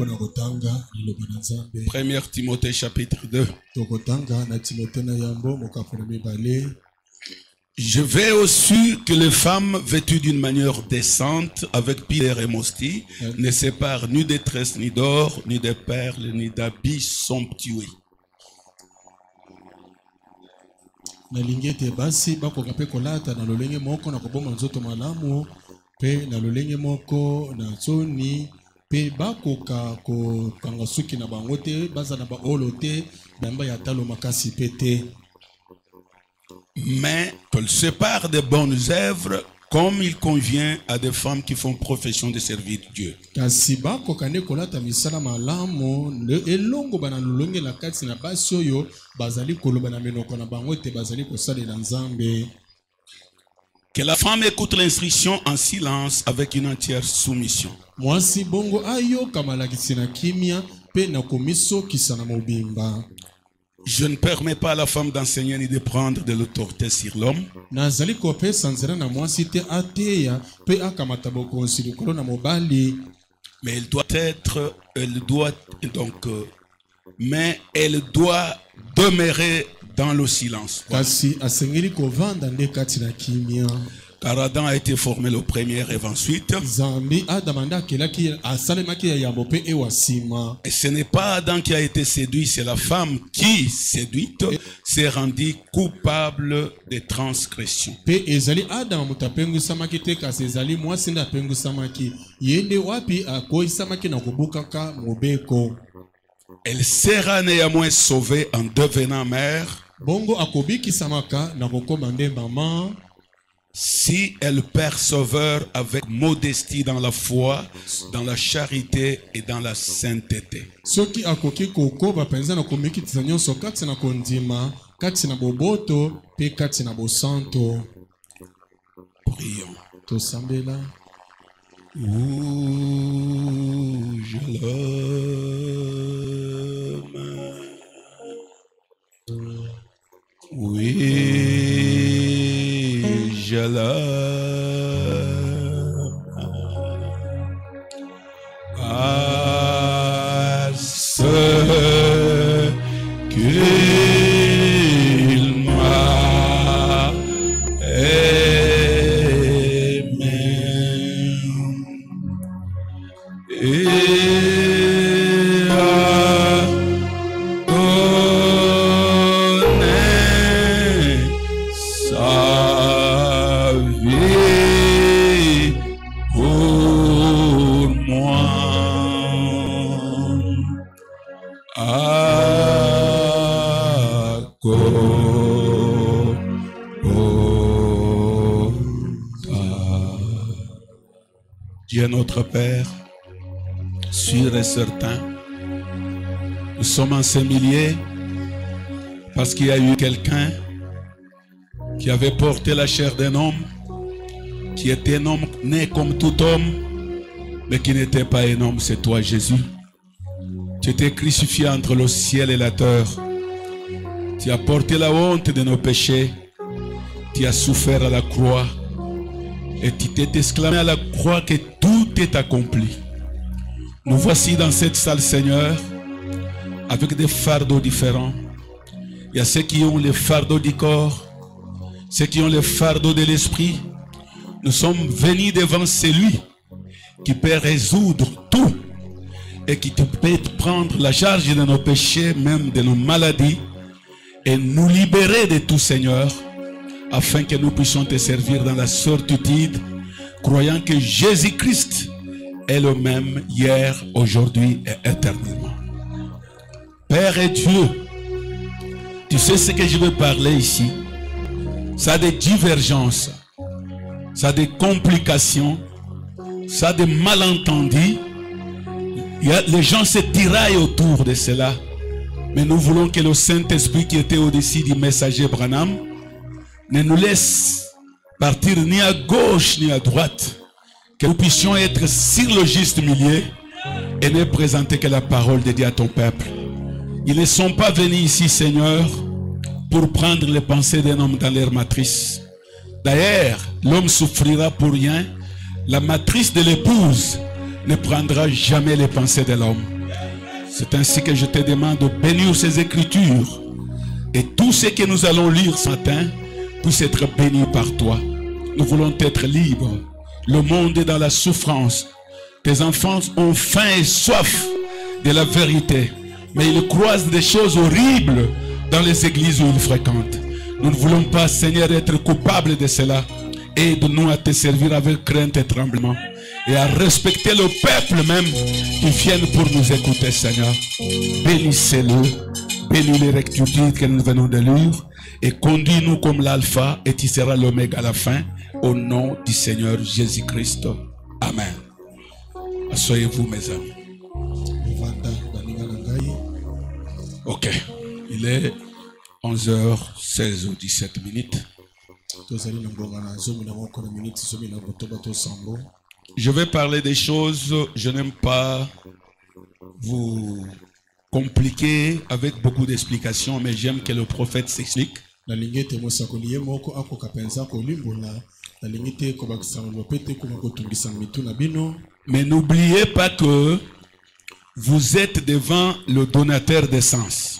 1 Timothée chapitre 2. Je veux aussi que les femmes vêtues d'une manière décente, avec pierre et mostille, ne séparent ni de tresses, ni d'or, ni de perles, ni d'habits somptueux. nalingi ete basi bakoka mpe kolata na lolenge moko na koboma nzoto malamu mpe na lolenge moko na soni mpe bakoka kokanga suki na bango te baza na baolo te bamba ya talo makasi mpe te. Mais qu'elle sépare des bonnes œuvres comme il convient à des femmes qui font profession de servir Dieu. Kasi bakoka ne kolata misala malamu elongo bana lolenge la kati na basi oyo bazali koloba na menoko na bango te bazali kosalela Nzambe. Que la femme écoute l'instruction en silence avec une entière soumission. Mwasi bongo ayo kamalakisi na kimia pe na komiso kisana mobimba. Je ne permets pas à la femme d'enseigner ni de prendre de l'autorité sur l'homme. Nazali kope sanzera na mwasi te ateya pe akamata bokonzi likolo na mobali. Mais elle doit demeurer dans le silence. Kasi asengeli kovanda nde kati na kimia. Car Adam a été formé le premier et ensuite. Et ce n'est pas Adam qui a été séduit, c'est la femme qui, séduite, s'est rendue coupable de transgression. Elle sera néanmoins sauvée en devenant mère. Si elle persévère avec modestie dans la foi, dans la charité et dans la sainteté. Prions. Je l'aime. Oui, je l'aime. Parce qu'il m'a aimé. Et Dieu notre Père, sûr et certain, nous sommes en ces milliers parce qu'il y a eu quelqu'un qui avait porté la chair d'un homme, qui était un homme né comme tout homme, mais qui n'était pas un homme, c'est toi Jésus. Tu étais crucifié entre le ciel et la terre. Tu as porté la honte de nos péchés. Tu as souffert à la croix. Et tu t'es exclamé à la croix que tout est accompli. Nous voici dans cette salle, Seigneur, avec des fardeaux différents. Il y a ceux qui ont les fardeaux du corps, ceux qui ont les fardeaux de l'esprit. Nous sommes venus devant celui qui peut résoudre tout et qui peut prendre la charge de nos péchés, même de nos maladies, et nous libérer de tout, Seigneur, afin que nous puissions te servir dans la certitude, croyant que Jésus-Christ est le même hier, aujourd'hui et éternellement. Père et Dieu, tu sais ce que je veux parler ici. Ça a des divergences, ça a des complications, ça a des malentendus. Les gens se tiraillent autour de cela. Mais nous voulons que le Saint-Esprit qui était au-dessus du messager Branham ne nous laisse partir ni à gauche ni à droite. Que nous puissions être sur le juste milieu et ne présenter que la parole de Dieu à ton peuple. Ils ne sont pas venus ici, Seigneur, pour prendre les pensées d'un homme dans leur matrice. D'ailleurs, l'homme souffrira pour rien. La matrice de l'épouse ne prendra jamais les pensées de l'homme. C'est ainsi que je te demande de bénir ces écritures. Et tout ce que nous allons lire ce matin puisse être béni par toi. Nous voulons être libres. Le monde est dans la souffrance. Tes enfants ont faim et soif de la vérité. Mais ils croisent des choses horribles dans les églises où ils fréquentent. Nous ne voulons pas, Seigneur, être coupables de cela. Aide-nous à te servir avec crainte et tremblement. Et à respecter le peuple même qui viennent pour nous écouter, Seigneur. Bénissez-le. Bénis les rectitudes que nous venons de lire. Et conduis-nous comme l'alpha et tu seras l'oméga à la fin. Au nom du Seigneur Jésus-Christ. Amen. Asseyez-vous, mes amis. Ok. Il est 11h16 ou 17 minutes. Je vais parler des choses, je n'aime pas vous compliquer avec beaucoup d'explications, mais j'aime que le prophète s'explique. Mais n'oubliez pas que vous êtes devant le donateur d'essence.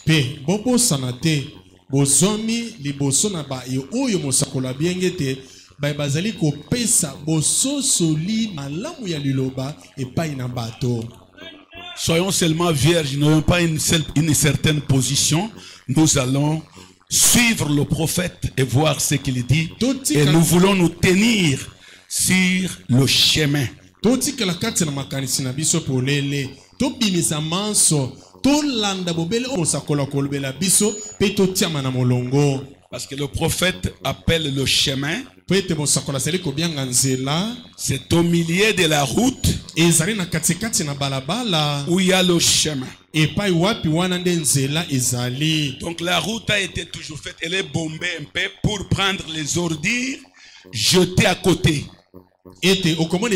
Soyons seulement vierges, n'ayons pas une certaine position. Nous allons suivre le prophète et voir ce qu'il dit. Et nous voulons nous tenir sur le chemin. Parce que le prophète appelle le chemin. C'est au milieu de la route où il y a le chemin. Donc la route a été toujours faite. Elle est bombée un peu pour prendre les ordures, jeter à côté. Et on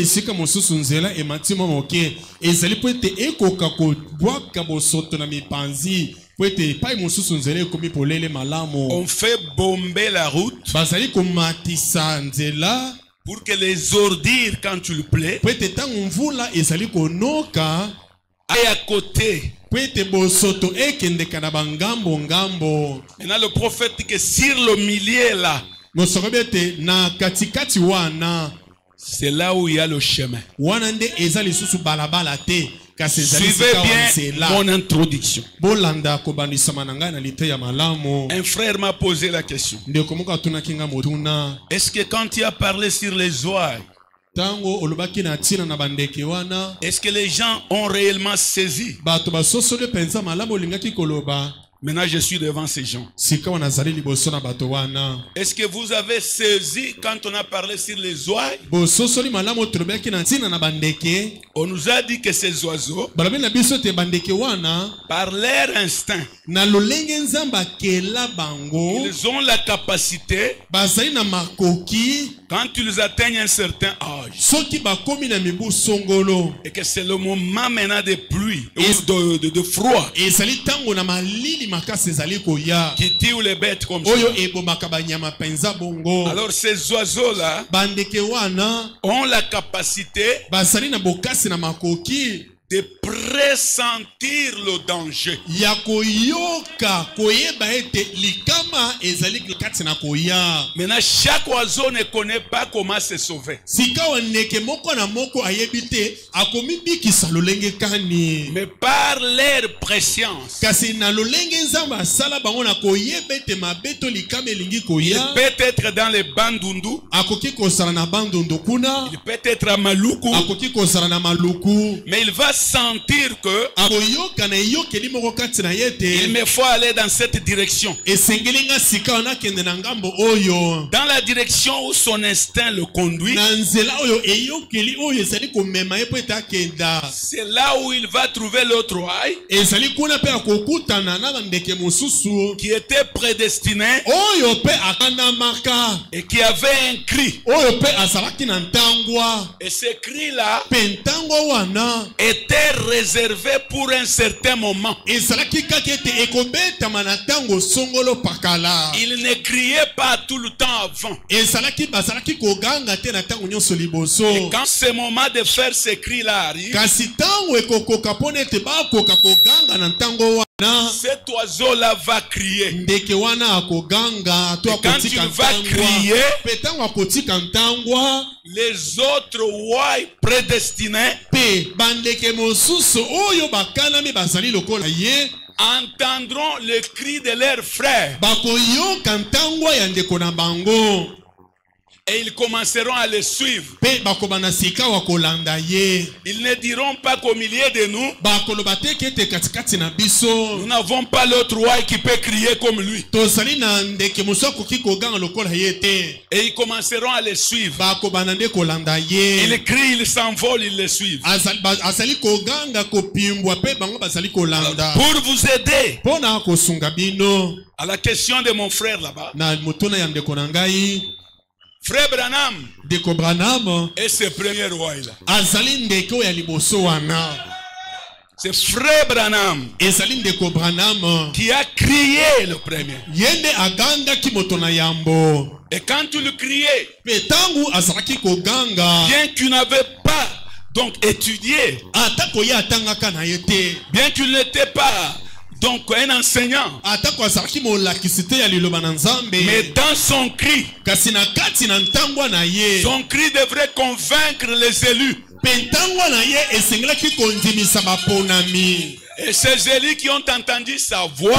fait bomber la route pour que les ordures, quand tu le plais, aillent à côté. Maintenant le prophète dit que sur le milieu là, c'est là où il y a le chemin. Suivez bien mon introduction. Un frère m'a posé la question. Est-ce que quand tu as parlé sur les ouailles, est-ce que les gens ont réellement saisi? Maintenant, je suis devant ces gens. Est-ce que vous avez saisi quand on a parlé sur les oies? On nous a dit que ces oiseaux, par leur instinct, ils ont la capacité, quand ils atteignent un certain âge, et que c'est le moment maintenant de pluie, de froid, qui tue les bêtes comme ça. Alors ces oiseaux-là ont la capacité de pressentir le danger. Maintenant, chaque oiseau ne connaît pas comment se sauver. Mais par leur préscience, il peut être dans les bandundu, il peut être à Maluku, mais il va sentir que il me faut aller dans cette direction, dans la direction où son instinct le conduit. C'est là où il va trouver l'autre oeil qui était prédestiné et qui avait un cri. Et ce cri là était réservé réservé pour un certain moment. Il ne criait pas tout le temps avant. Et quand ce moment de faire ce cri-là arrive, cet oiseau-là va crier. Et quand il va crier, les autres rois prédestinés entendront le cri de leurs frères. Et ils commenceront à le suivre. Ils ne diront pas qu'au milieu de nous, nous n'avons pas l'autre roi qui peut crier comme lui. Et ils commenceront à le suivre. Ils crient, ils s'envolent, ils le suivent. Pour vous aider à la question de mon frère là-bas, Frère Branham est ce premier roi là. C'est Frère Branham qui a crié le premier. Et quand tu le criais, bien qu'il n'avait pas donc étudié, bien qu'il n'était pas donc un enseignant, mais dans son cri devrait convaincre les élus. Et ces élus qui ont entendu sa voix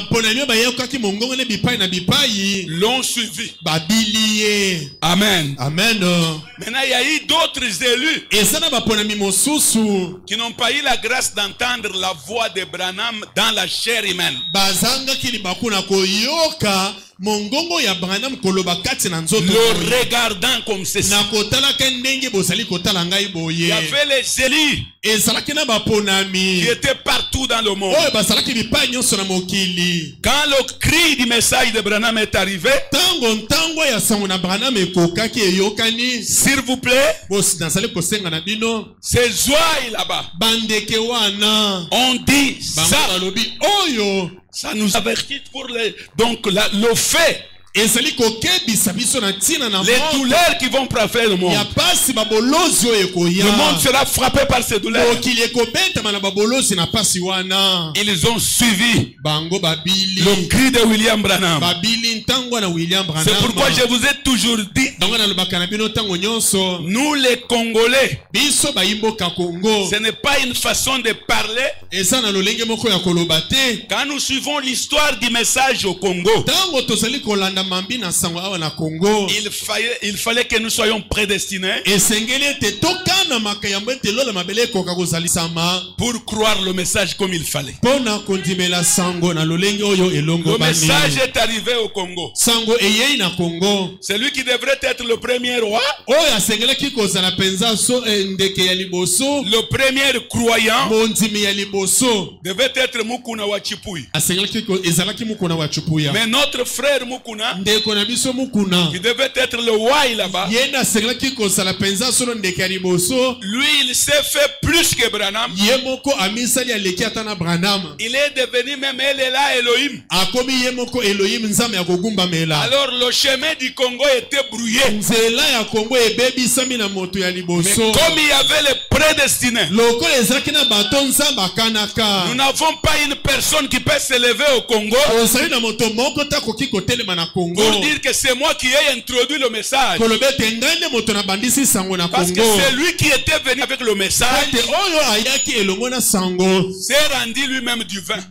l'ont suivi. Amen. Maintenant, il y a eu d'autres élus qui n'ont pas eu la grâce d'entendre la voix de Branham dans la chair humaine. Le regardant comme ceci. Il y avait les élus qui étaient partout dans le monde. Quand le cri du message de Branham est arrivé, s'il vous plaît, ces oies là-bas on dit ça. Ça nous avertit pour le fait. Les douleurs qui vont frapper le monde. Le monde sera frappé par ces douleurs. Ils ont suivi le cri de William Branham. C'est pourquoi je vous ai toujours dit, nous les Congolais, ce n'est pas une façon de parler. Quand nous suivons l'histoire du message au Congo, il fallait que nous soyons prédestinés pour croire le message comme il fallait. Le message est arrivé au Congo. Celui qui devrait être le premier roi, le premier croyant, devait être Mukuna wa Chipui. Mais notre frère Mukuna, qui devait être le roi là-bas, lui il s'est fait plus que Branham. Il est devenu même Elela Elohim. Alors le chemin du Congo était brouillé. Mais comme il y avait les prédestinés, nous n'avons pas une personne qui peut s'élever au Congo pour dire que c'est moi qui ai introduit le message. Parce que c'est lui qui était venu avec le message s'est rendu lui-même du vin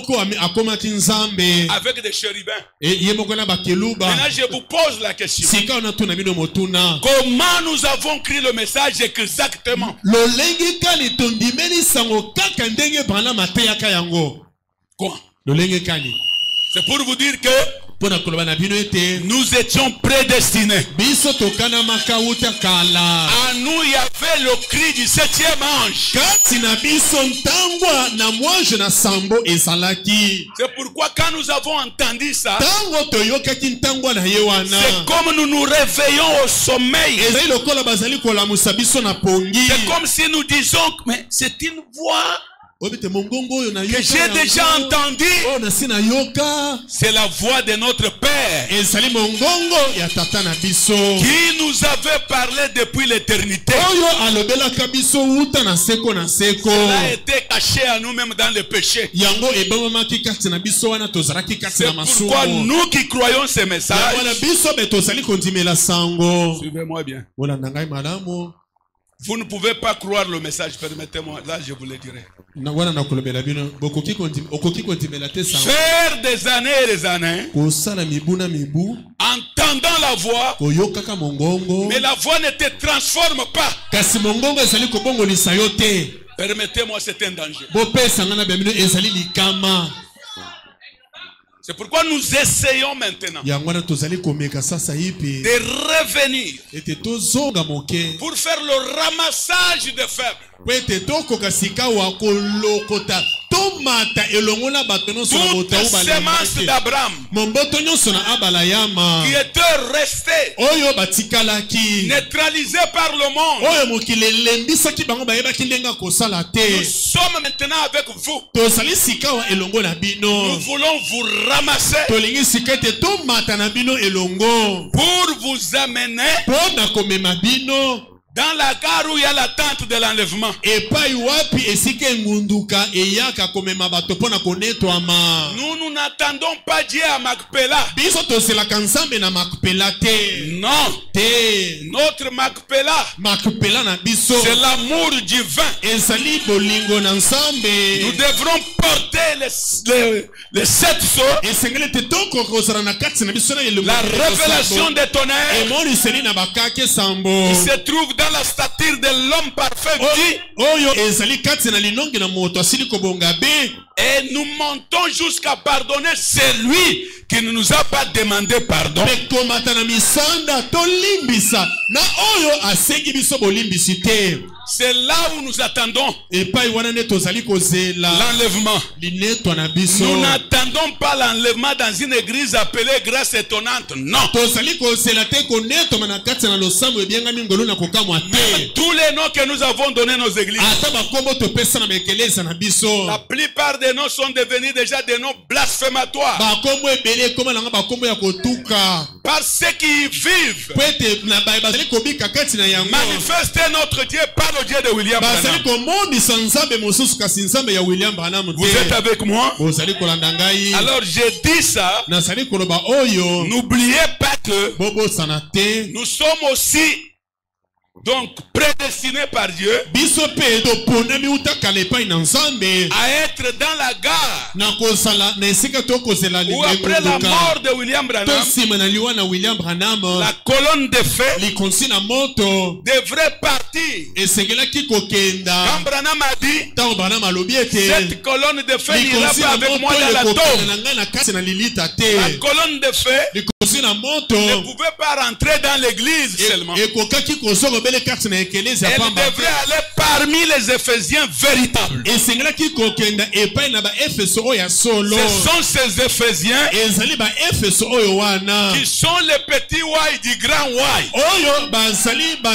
avec des chérubins. Maintenant je vous pose la question, comment nous avons créé le message exactement? Quoi? C'est pour vous dire que nous étions prédestinés. À nous, il y avait le cri du 7e ange. C'est pourquoi quand nous avons entendu ça, c'est comme nous nous réveillons au sommeil. C'est comme si nous disons, mais c'est une voix que j'ai déjà entendu, c'est la voix de notre Père qui nous avait parlé depuis l'éternité. Cela a été caché à nous-mêmes dans le péché. C'est pourquoi nous qui croyons ces messages, suivez-moi bien. Vous ne pouvez pas croire le message, permettez-moi, là je vous le dirai. Faire des années et des années, entendant la voix, mais la voix ne te transforme pas. Permettez-moi, c'est un danger. C'est pourquoi nous essayons maintenant de revenir pour faire le ramassage des faibles. Toute sémence d'Abraham qui était restée neutralisée par le monde. Nous sommes maintenant avec vous. Nous voulons vous ramasser pour vous amener dans la gare où il y a la tente de l'enlèvement. Nous n'attendons pas Dieu à Macpéla. Non. Notre Macpéla, c'est l'amour divin. Nous devrons porter les 7 sceaux, la révélation des tonnerres qui se trouve dans la stature de l'homme parfait dit, et nous montons jusqu'à pardonner celui qui ne nous a pas demandé pardon. C'est là où nous attendons l'enlèvement. Nous n'attendons pas l'enlèvement dans une église appelée grâce étonnante. Non. Tous les noms que nous avons donnés nos églises, la plupart des noms sont devenus déjà des noms blasphématoires. Par ceux qui y vivent, manifester notre Dieu par le Dieu de William Branham. Vous êtes avec moi? Alors je dis ça. N'oubliez pas que nous sommes aussi donc prédestinés par Dieu à être dans la gare où après la mort de William Branham, la colonne de feu devrait partir. Quand Branham a dit, cette colonne de feu n'ira pas avec moi dans la tombe. La colonne de feu ne pouvait pas rentrer dans l'église seulement. Elle devrait aller parmi les Éphésiens véritables. Ce sont ces Éphésiens qui sont les petits ouailles du grand ouaille. Ce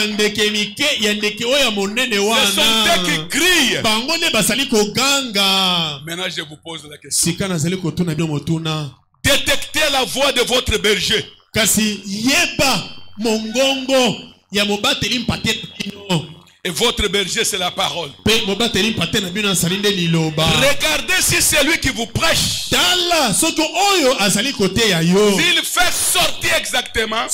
sont eux qui crient. Maintenant je vous pose la question. Détectez la voix de votre berger. Et votre berger, c'est la parole. Regardez si c'est lui qui vous prêche. S'il fait sortir exactement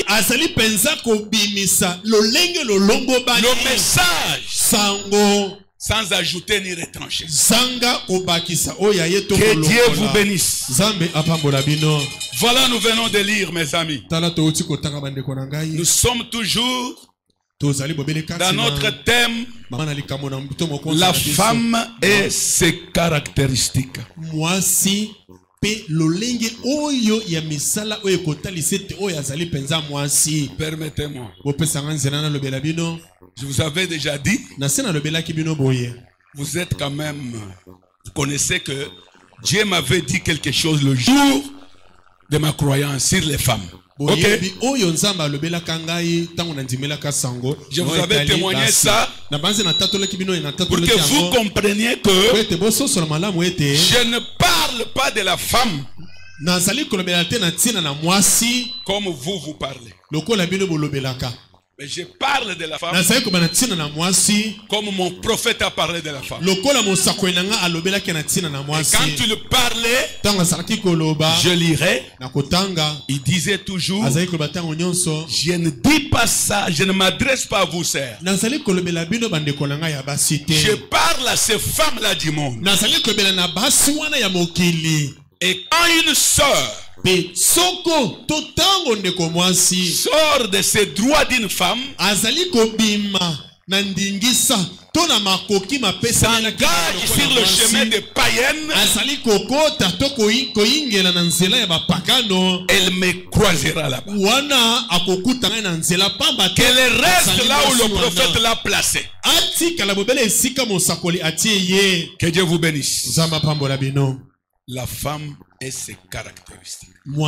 le message sans ajouter ni retrancher. Que Dieu vous bénisse. Voilà, nous venons de lire, mes amis. Nous sommes toujours dans notre thème, la femme et ses caractéristiques. Permettez-moi. Je vous avais déjà dit, vous êtes quand même, vous connaissez que Dieu m'avait dit quelque chose le jour de ma croyance sur les femmes. Ok. Je vous avais témoigné ça pour que vous compreniez que je ne parle pas de la femme comme vous parlez. Mais je parle de la femme comme mon prophète a parlé de la femme. Et quand tu le parlais, je lirais, il disait toujours, je ne dis pas ça, je ne m'adresse pas à vous, sœurs. Je parle à ces femmes-là du monde. Et quand une sœur sort de ses droits d'une femme, s'engage sur le chemin des païennes, elle me croisera là-bas. Qu'elle reste là où le prophète l'a placé. Que Dieu vous bénisse. La femme et ses caractéristiques.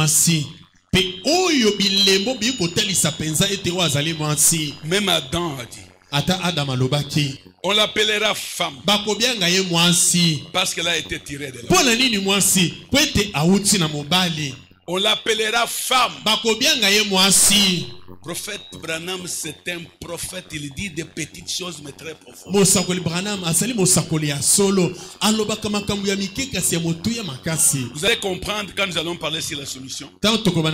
Même Adam a dit, on l'appellera femme parce qu'elle a été tirée de là. On l'appellera femme. Prophète Branham, c'est un prophète, il dit des petites choses mais très profondes. Vous allez comprendre quand nous allons parler sur la soumission. Dans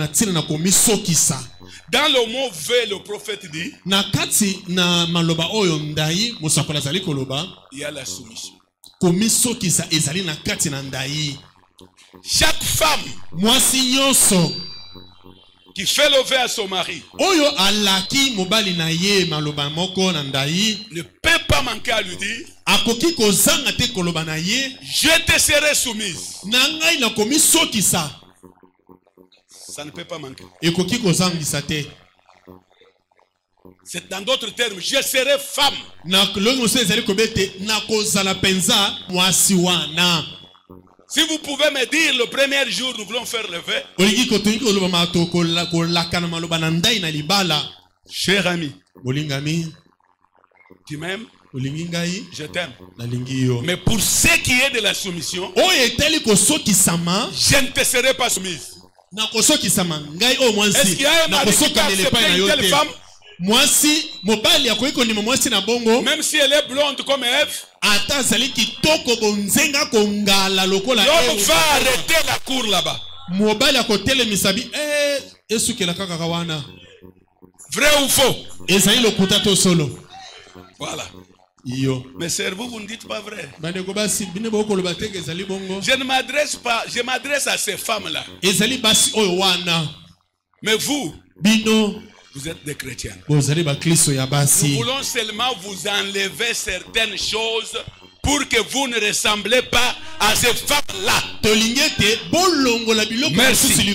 le mot V, le prophète dit, il y a la soumission. Chaque femme qui fait le V à son mari ne peut pas manquer à lui dire, je te serai soumise. Ça ne peut pas manquer. C'est dans d'autres termes, je serai femme. Si vous pouvez me dire le premier jour nous voulons faire le vœu. Cher ami, tu m'aimes? Je t'aime. Mais pour ce qui est de la soumission, je ne te serai pas soumise. Est-ce qu'il y a un mari qui peut accepter une telle femme? Même si elle est blonde comme Ève, l'homme va arrêter la cour là-bas. Vrai ou faux? Voilà. Mais sœur, vous ne dites pas vrai. Je ne m'adresse pas, je m'adresse à ces femmes-là. Mais vous, vous êtes des chrétiens. Nous voulons seulement vous enlever certaines choses pour que vous ne ressemblez pas à ces femmes-là. Merci.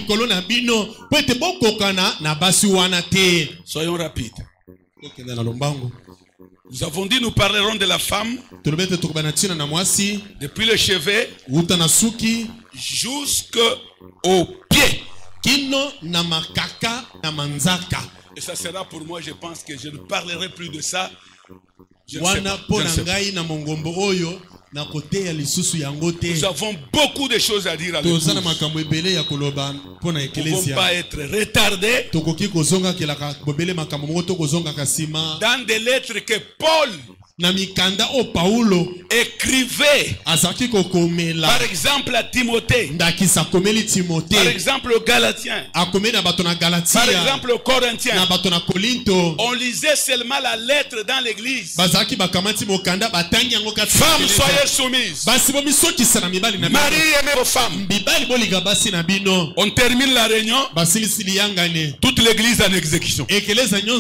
Soyons rapides. Nous avons dit nous parlerons de la femme depuis le chevet jusqu'au pied. Et ça sera pour moi, je pense que je ne parlerai plus de ça. Nous avons beaucoup de choses à dire à l'épouse. Nous ne pouvons pas être retardés. Dans des lettres que Paul écrivait, par exemple à Timothée, par exemple aux Galatiens, par exemple aux Corinthiens, on lisait seulement la lettre dans l'église. Femmes, soyez soumises. Marie, aimez vos femmes. On termine la réunion, toute l'église en exécution. 10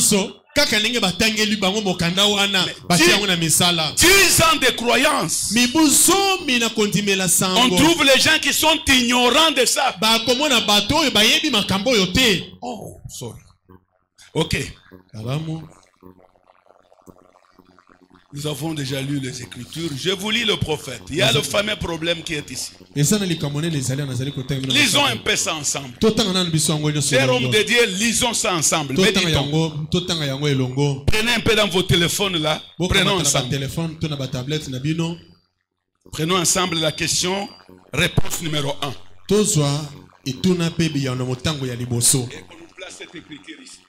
ans de croyance. On trouve les gens qui sont ignorants de ça. Oh, sorry. Ok. Nous avons déjà lu les Écritures. Je vous lis le prophète. Il y a le fameux problème qui est ici. Lisons un peu ça ensemble. Chers hommes de Dieu, lisons ça ensemble. Méditons. Prenez un peu dans vos téléphones là. Prenons ensemble. Prenons ensemble la question. Réponse numéro 1. Et qu'on nous place cette écriture ici.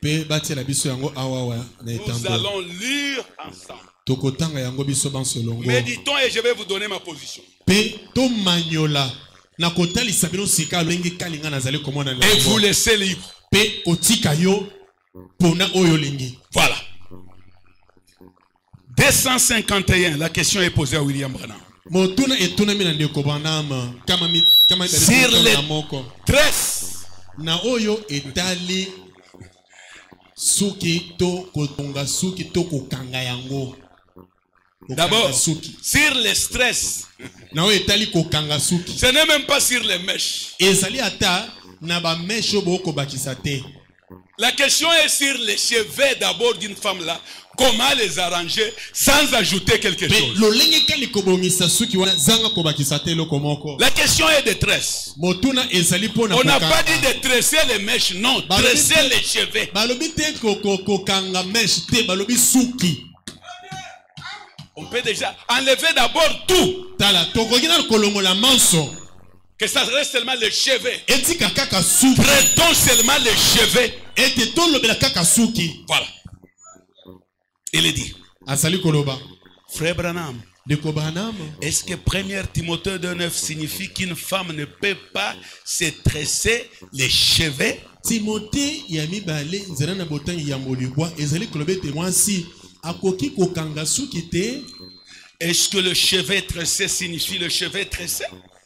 Nous allons lire ensemble. Méditons et je vais vous donner ma position. Et vous laissez libre. Voilà. 251, la question est posée à William Branham. Sur les 13. D'abord, sur le stress. Ce n'est même pas sur les mèches. La question est sur les cheveux d'abord d'une femme là. Comment les arranger sans ajouter quelque chose. La question est de tresse. On n'a pas dit de tresser les mèches, non. Tresser les cheveux. On peut déjà enlever d'abord tout. Que ça reste seulement les cheveux. Traitons seulement les cheveux. Voilà. Il est dit. Frère Branham. Est-ce que 1 Timothée 2,9 signifie qu'une femme ne peut pas se tresser les cheveux? Timothée est-ce que le cheveu tressé signifie le cheveu tressé?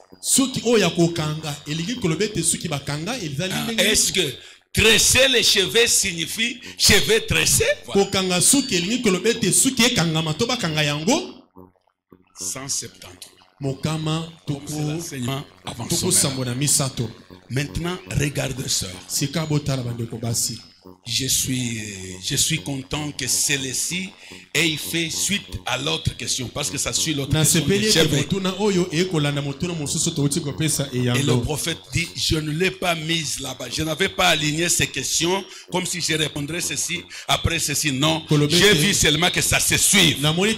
Est-ce que tresser les cheveux signifie cheveux tressés? Voilà. 173. Maintenant, regarde sœur. Je suis content que celle-ci ait fait suite à l'autre question parce que ça suit l'autre question. Et le prophète dit, je ne l'ai pas mise là-bas. Je n'avais pas aligné ces questions comme si je répondrais ceci après ceci. Non, j'ai vu seulement que ça se suive.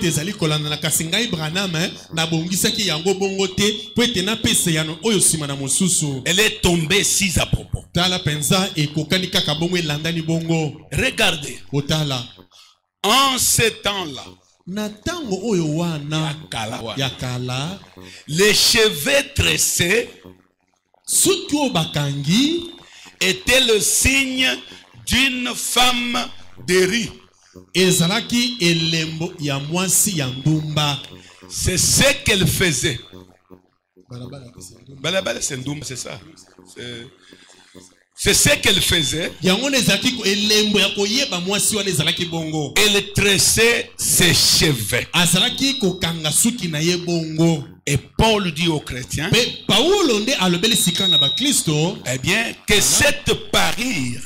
Elle est tombée 6 à propos. Regardez. En ce temps-là, les cheveux tressés étaient le signe d'une femme de riz. C'est ce qu'elle faisait. Balabala, c'est Ndoumba, c'est ça. C'est ce qu'elle faisait. Elle tressait ses cheveux. Et Paul dit aux chrétiens, eh bien, que cette parure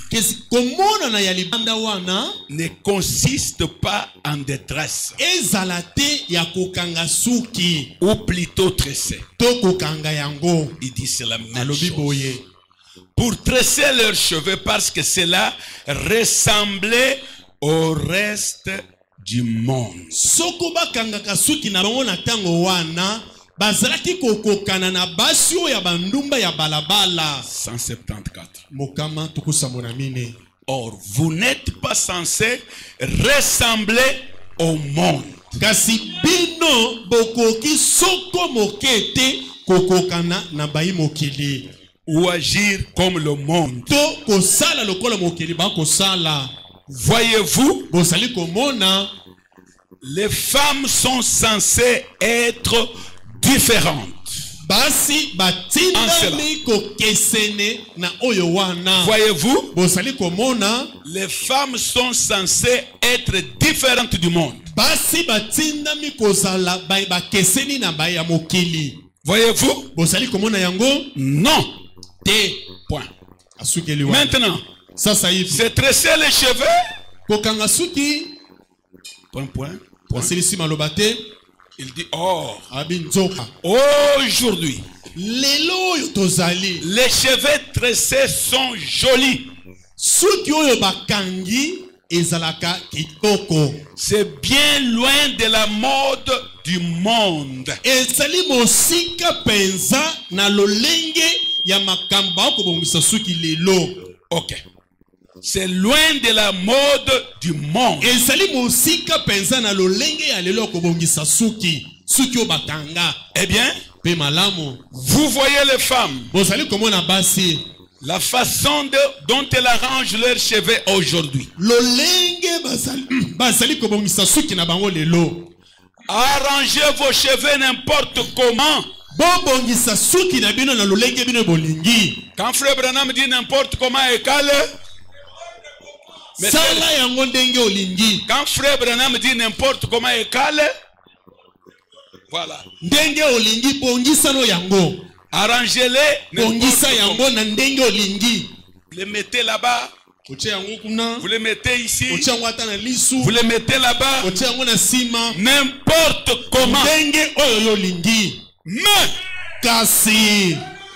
ne consiste pas en détresse, ou plutôt tressé. Il dit c'est la même chose. Pour tresser leurs cheveux parce que cela ressemblait au reste du monde. 174. Or, vous n'êtes pas censé ressembler au monde. Ou agir comme le monde. Voyez-vous, les femmes sont censées être différentes. Voyez-vous, les femmes sont censées être différentes du monde. Voyez-vous, non. Point. Maintenant, c'est tresser les cheveux. Point. Wasilisi malobate. Il dit, or, Abinzoka. aujourd'hui, Lelo yo tozali. les cheveux tressés sont jolis. Soki oyo bakangi ezalaka kitoko. C'est bien loin de la mode du monde. Ezali mosika penza na lolenge ya makamba okobongisa suki lelo. Ok. C'est loin de la mode du monde. Ezali mosika penza na lolenge ya lelo okobongisa suki. Suki obakanga. Eh bien, Pe malamu. vous voyez les femmes, Bozali komona basi. la façon dont elles arrangent leurs cheveux aujourd'hui. Lolenge basali kobongisa suki na bango lelo. Arrangez vos cheveux n'importe comment. Bobongisa suki na bino na lolenge bino bolingi. Quand Frère Branham dit n'importe comment écale, Sala yango ndenge olingi. quand Frère Branham dit n'importe comment écale, voilà. Ndenge olingi bongisa no yango. Arrangez-les. Bongisa yango na ndenge olingi. Vous les mettez là-bas. Oche yango kuna. Vous les mettez ici. Oche yango ata na lisu. Vous les mettez là-bas. Oche yango na sima. N'importe comment. Ndenge oyo yolingi. Mais, Kasi.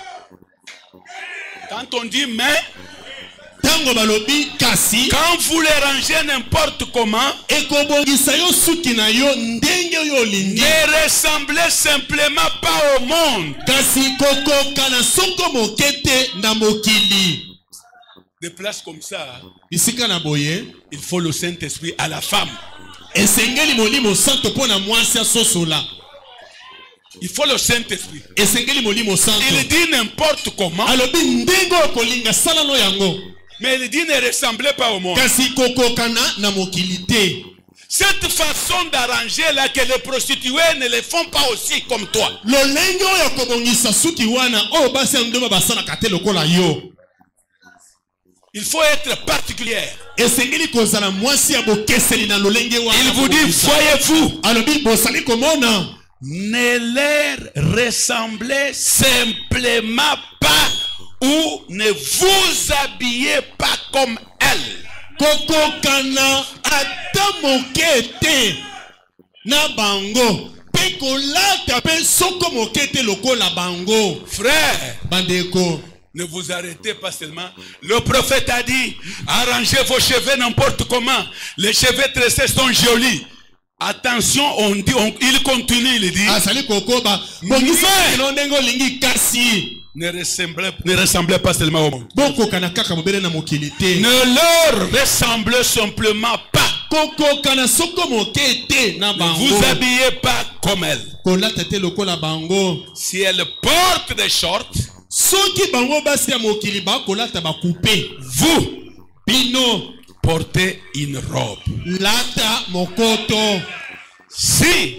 quand on dit mais, Tango balobi kasi. quand vous les rangez n'importe comment, Ekobongisa yo suki na yo ndenge oyo olingi. ne ressemblez simplement pas au monde. Kasi kokoka na soko mokete na mokili. Des places comme ça, Bisika na boye. il faut le Saint-Esprit à la femme. Esengeli molimo santo pona mwasi asosola. Il faut le Saint-Esprit. Esengeli molimo santo. Il dit n'importe comment, Alobi ndenge okolinga sala no yango. mais il dit ne ressemblez pas au monde. Kasi kokokana na mokili te. Cette façon d'arranger là que les prostituées ne le font pas aussi comme toi. Lolenge oyo kobongisa suki wana o basi ndoma basala kate lokola yo. Il faut être particulière. Esengeli kozala mwasi ya bokeseli na lolenge wana. Il vous dit, voyez-vous, Alobi bosali komona. ne leur ressemblez simplement pas ou ne vous habillez pas comme elles. Kokokana ata mokete na bango. Pe kolata pe soko mokete lokola bango. Frère, Bandeko. ne vous arrêtez pas seulement. Le prophète a dit, arrangez vos cheveux n'importe comment. Les cheveux tressés sont jolis. Attention, il continue, il dit, Asali kokoba. Bongisa ndenge olingi kasi. ne ressemblez pas seulement au monde. Bokokana kaka mobele na mokili te. Ne leur ressemblez simplement pas. Kokokana soko mokete na Ne bango. vous habillez pas comme elles. Kolata te lokola bango. Si elles portent des shorts, Soki bango basi ya mokili ba kolata ba couper. vous Bino portez une robe. lata mokoto. Si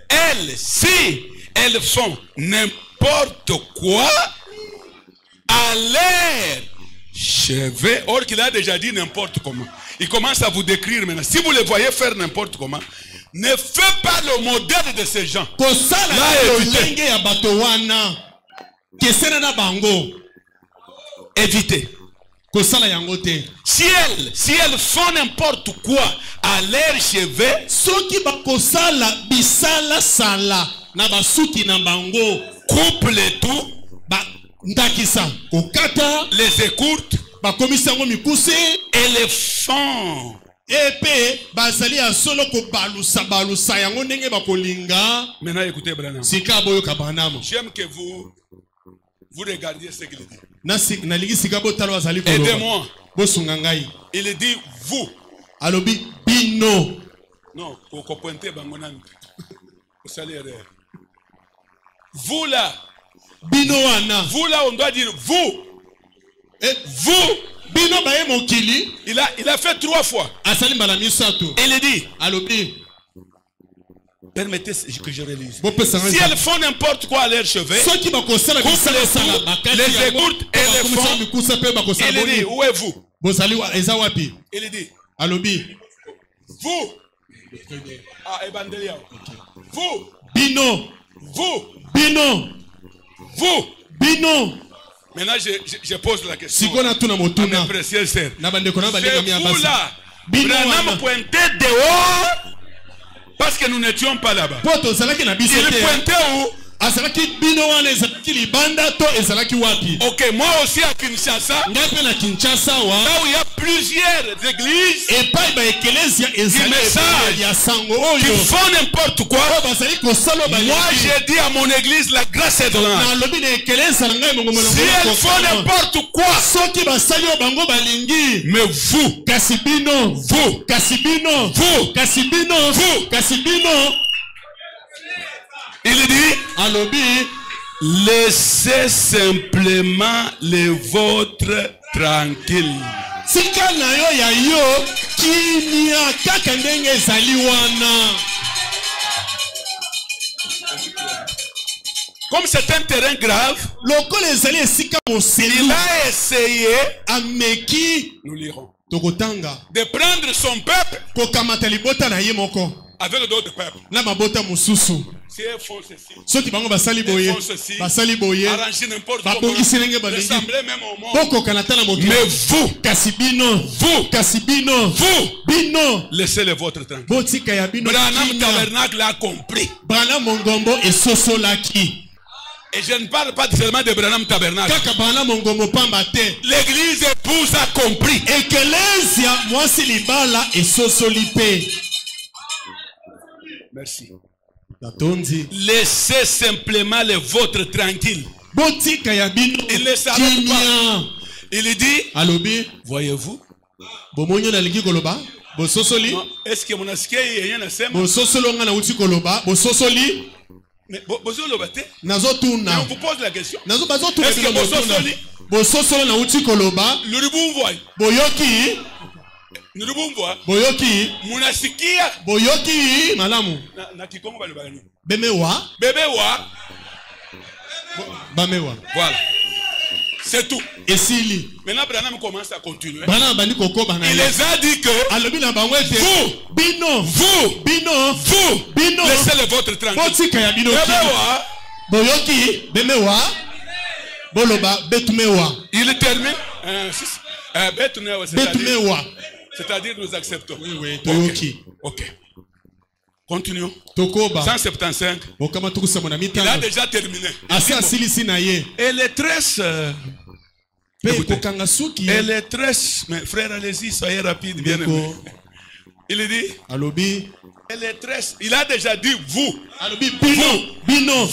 elles font n'importe quoi à l'air cheveux, or qu'il a déjà dit n'importe comment. Il commence à vous décrire maintenant. Si vous les voyez faire n'importe comment, ne faites pas le modèle de ces gens. Kosala Là, évitez. lolenge ya bato wana. Kesena na bango. Évitez. Kosala yango te. Si elles font n'importe quoi à leurs cheveux, Soki bakosala bisala sala na basuki na bango. coupe le tout, Ba ndakisa kokata les écoute bakomisi yango mikuse. et les font. Epe bazali ya solo balusa yango ndenge bakolinga. Maintenant écoutez Branham. Sika boyo kabanamo. J'aime que vous regardiez ce qu'il dit. Nalingi sika botalo azali koloba. Aidez-moi. Bosunga ngai. Il dit vous. Alobi bino. Non, pour pointer bangonan. Vous allez erreur. Vous là. Bino wana. Vous là, on doit dire vous. Eh, Vous. bino baye mokili. Il a fait 3 fois. Asali mbala misato. Il dit. Alobi. Permettez que je relise. Bopesa Si elles font n'importe quoi à leurs cheveux, soki bakosala bisala sala bakati les yango, écoutes et les bakomisa font. mikusa pe bakosala Il dit, boni. où êtes-vous? Bozali eza wapi? Il dit, Alobi. vous. Ah, Ebandelia. Vous. Bino. Vous. Bino. Vous. Bino. Maintenant, je pose la question. Sikona tuna À motuna. mes précieux sœurs. Na bandeko na balenga C'est miya vous basi. là. Bino Branham wana. pointait dehors. Parce que nous n'étions pas là-bas. Po tozalaki na biso Il te. pointait où? Azalaki bino wana ezalaki libanda to ezalaki wapi? Ok, moi aussi à Kinshasa. Ngai pe na Kinshasa wa. Là où il y a plusieurs églises. Et pas ba ecclesia ezali ya sango oyo. Qui font n'importe quoi. Moi j'ai dit à mon église la grâce est dans l'âme. Si elles font n'importe quoi. Mais vous. Kasibino. Vous. Kasibino. Vous. Kasibino. Vous. Kasibino. Il dit, alobi, laissez simplement les vôtres tranquilles. Sika na yo ya yo kimia kaka ndenge ezali wana. Comme c'est un terrain grave, il a essayé, nous lirons, de prendre son peuple avec d'autres peuples. Si elles font ceci, arranger n'importe comment, ressembler même au monde. Mais vous, vous, laissez les vôtres tranquilles. Branham Tabernacle a compris. Et je ne parle pas seulement de Branham Tabernacle. L'église épouse a compris. Merci. Laissez simplement les vôtres tranquilles. Il ne s'arrête pas. Il dit, voyez-vous? Est-ce que mon aski est un assemble? Mais on vous pose la question. Est-ce que Boyoki Munasikia Boyoki malamu na Kikongo balibani Bemewa Bamewa. Voilà. C'est tout. Et Sili. Maintenant Branham commence à continuer. Il les a dit que vous laissez les vôtres tranquilles. Boyoki Bemewa Boloba Betumewa. Il termine Betumewa. C'est-à-dire nous acceptons. Oui, Toyoki. Ok. Continuons. Tokoba. 175. Il a déjà terminé. Et les tresses. Et les tresses. Mais frère, allez-y, soyez rapide, bien aimé. Il dit. Alobi. Et les tresses. Il a déjà dit vous. Alobi. Bino.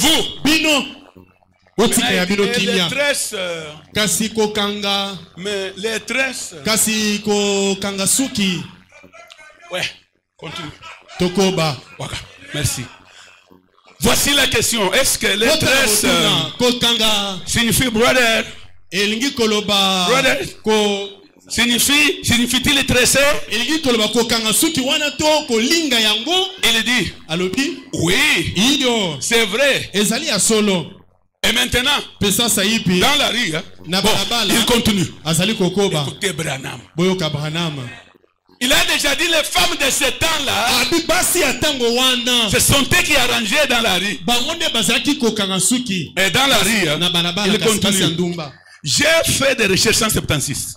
Et les tresses. Kasiko Kanga. Mais les tresses. Kasiko Kangasuki. Ouais. Continue. Tokoba. Merci. Voici la question. Est-ce que les tresses signifie brother? Elingi koloba. Brother. Signifie-t-il tresser? Elingi koloba ko kangasuki wana to ko linga yango. Il dit. Alobi. Oui. Idio. C'est vrai. Ezali ya solo. Et maintenant, dans la rue, il continue. Écoutez Branham. Il a déjà dit les femmes de ce temps-là, ce sont eux qui arrangeaient dans la rue. Et dans la rue, il continue. J'ai fait des recherches en 76.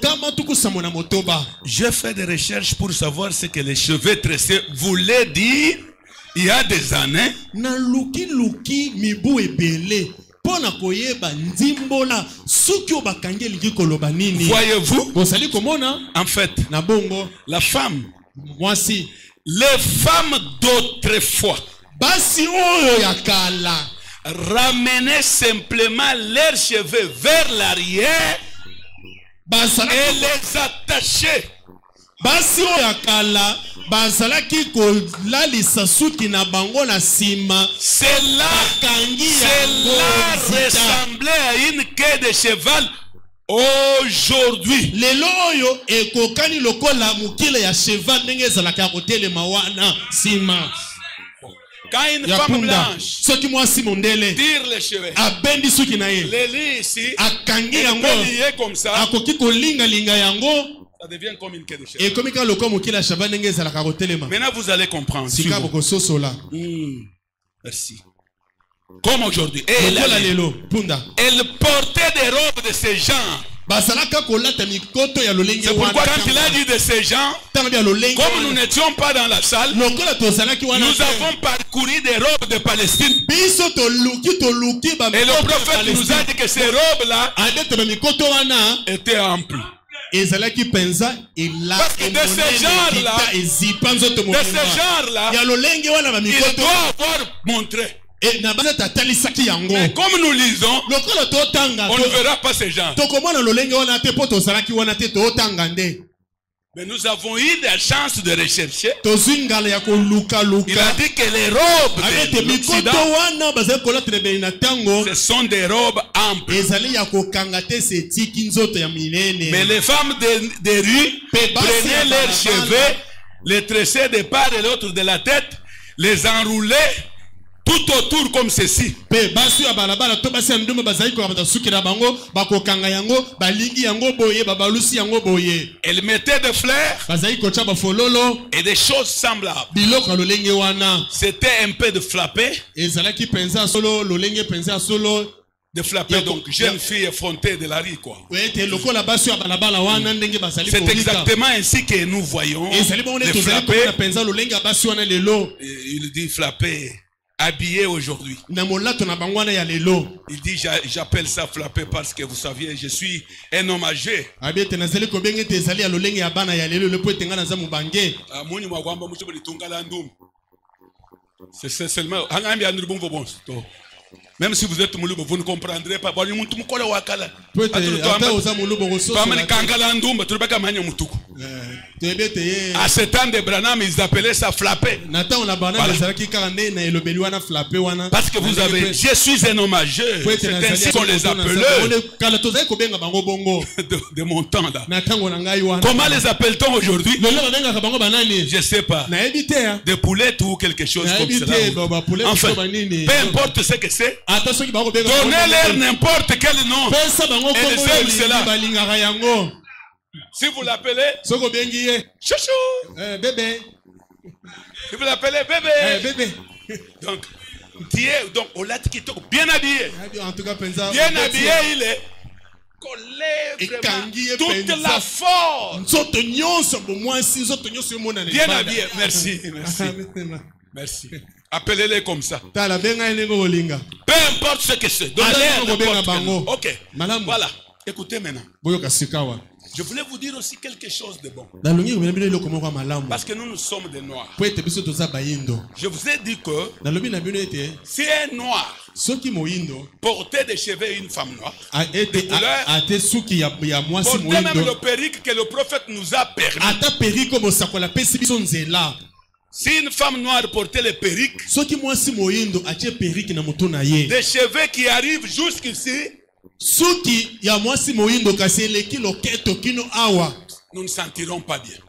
J'ai fait des recherches pour savoir ce que les cheveux tressés voulaient dire. Il y a des années. Voyez-vous, en fait, la femme, les femmes d'autrefois ramenaient simplement leurs cheveux vers l'arrière et les attachaient. Basi yakala bazalaki kolalisa suki na bango na sima. Cela ressemblait à une queue de cheval aujourd'hui. Lelo oyo ekokani lokola mukile ya cheval ndenge zalaka kotelema wana sima. Quand une femme blanche tire les cheveux, abendi suki na ye, les lit ici, akangi yango comme ça, akoki kolinga linga yango. Ça devient comme une queue de cheval. Maintenant vous allez comprendre. Merci. Comme aujourd'hui. Elle portait des robes de ce genre. bazalaka kolata mikoto ya lolenge C'est pourquoi quand il a dit de ces gens, comme nous n'étions pas dans la salle, nous avons parcouru des robes de Palestine. Et le prophète nous a dit que ces robes-là étaient amples. Parce que de ces genres-là, il doit avoir montré. Mais comme nous lisons, on ne verra pas ces gens. Mais nous avons eu la chance de rechercher. Il a dit que les robes de l'Occident, ce sont des robes amples. Mais les femmes des rues prenaient leurs cheveux, les tressaient de part et l'autre de la tête, les enroulaient tout autour comme ceci. Elle mettait des fleurs et des choses semblables. C'était un peu de flappé. De flapper, donc jeune fille effrontée de la rue, quoi. C'est exactement ainsi que nous voyons les flappés. Il dit flapper, habillé aujourd'hui. Il dit j'appelle ça flapper parce que vous saviez, je suis un homme âgé. C'est seulement même si vous êtes moulou, vous ne comprendrez pas. À ce temps de Branham, ils appelaient ça flapper. Voilà. Parce que vous avez, je suis un homme âgé. C'est ainsi qu'on les appelait. De mon temps là. Comment les appelle-t-on aujourd'hui? Je ne sais pas. Des poulettes ou quelque chose comme cela. Enfin, peu importe ce que c'est. Donnez-leur n'importe quel nom. Et les aiment cela. Si vous l'appelez chouchou, bébé. Si vous l'appelez bébé, bébé. Donc, donc au latquito, bien habillé. En tout cas, bien habillé, il est collé vraiment toute la force. Bien habillé, merci. Merci. Appelez-les comme ça. Peu importe ce que c'est. Ok. Voilà. Écoutez maintenant. Je voulais vous dire aussi quelque chose de bon. Parce que nous sommes des noirs. Je vous ai dit que si un noir portait des cheveux une femme noire, portait même le perruque que le prophète nous a permis. Si une femme noire portait les perruques, des cheveux qui arrivent jusqu'ici, nous ne sentirons pas bien.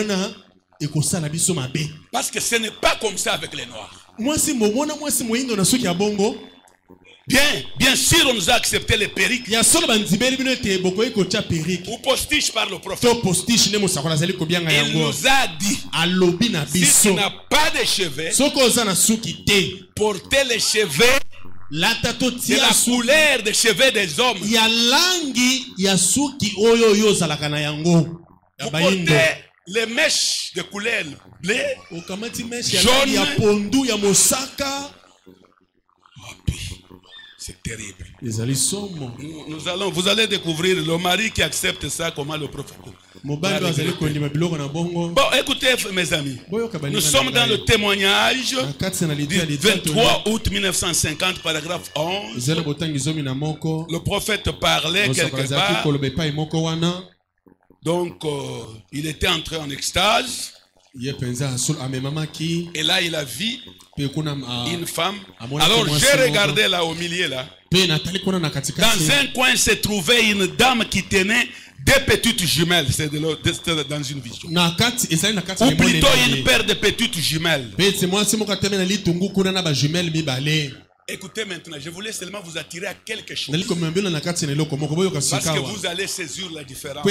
Parce que ce n'est pas comme ça avec les noirs. Bien sûr, on nous a accepté les perruques. Ou postiche par le prophète. Il nous a dit, si tu n'as pas de cheveux, portez les cheveux de la couleur des cheveux des hommes. Vous portez les mèches de couleur bleu, jaune. C'est terrible. Vous allez découvrir le mari qui accepte ça, comment le prophète. Bon, écoutez mes amis, nous sommes dans le témoignage du 23 août 1950, paragraphe 11. Le prophète parlait quelque part. Donc, il était entré en extase. Et là, il a vu une femme. Alors, j'ai regardé là au milieu là. Dans un coin se trouvait une dame qui tenait deux petites jumelles. C'est dans une vision. Ou plutôt une paire de petites jumelles. Écoutez maintenant, je voulais seulement vous attirer à quelque chose. Parce que vous allez saisir la différence.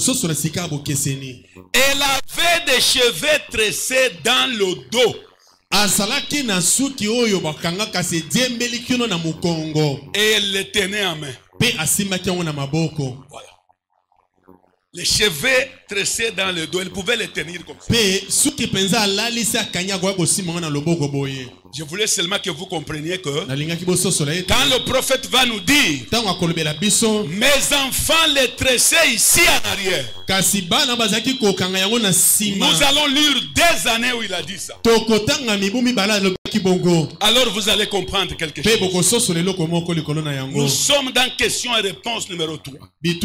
Elle avait des cheveux tressés dans le dos. Et elle les tenait en main. Voilà. Les cheveux tressés dans le dos, elle pouvait les tenir comme ça. Je voulais seulement que vous compreniez que quand le prophète va nous dire, mes enfants les tressaient ici en arrière, nous allons lire des années où il a dit ça. Alors vous allez comprendre quelque chose. Nous sommes dans question et réponse numéro 3.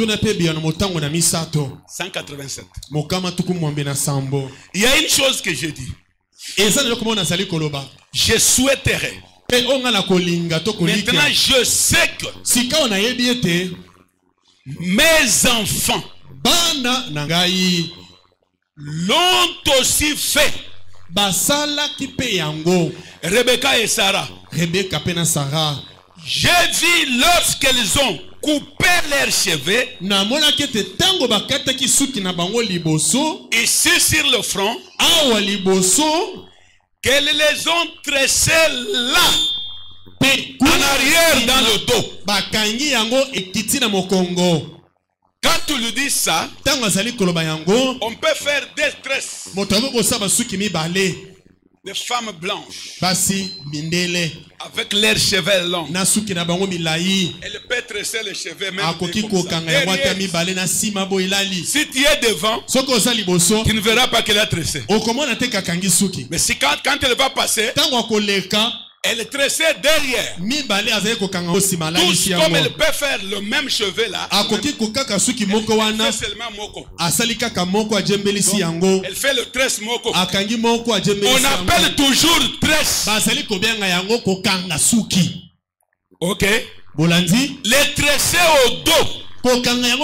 187. Il y a une chose que j'ai dit. Je souhaiterais. Maintenant, je sais que mes enfants l'ont aussi fait. Rebecca et Sarah. J'ai vu lorsqu'elles ont coupé leurs cheveux ici sur le front, qu'elles les ont tressés là, en arrière dans le dos. Quand tu lui dis ça, on peut faire des tresses. Des femmes blanches avec leurs cheveux longs. Elle peut tresser les cheveux même comme ça. Si tu es devant, tu ne verras pas qu'elle a tressé. Mais si quand elle va passer, elle est tressée derrière. Tous comme elle peut faire le même cheveu là, elle fait seulement moko. Elle fait le tresse moko. On appelle toujours tresse. Ok. Les tresser au dos. C'est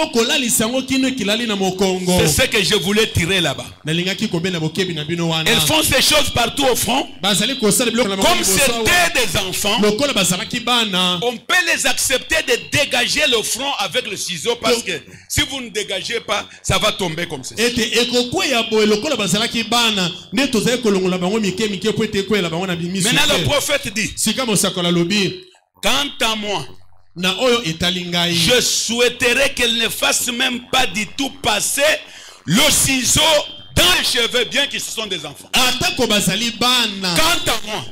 ce que je voulais tirer là-bas. Elles font ces choses partout au front. Comme c'était des enfants, on peut les accepter de dégager le front avec le ciseau, parce que si vous ne dégagez pas, ça va tomber comme ça. Maintenant le prophète dit, quant à moi, je souhaiterais qu'elle ne fasse même pas du tout passer le ciseau dans les cheveux, bien qu'ils sont des enfants. Quant à moi,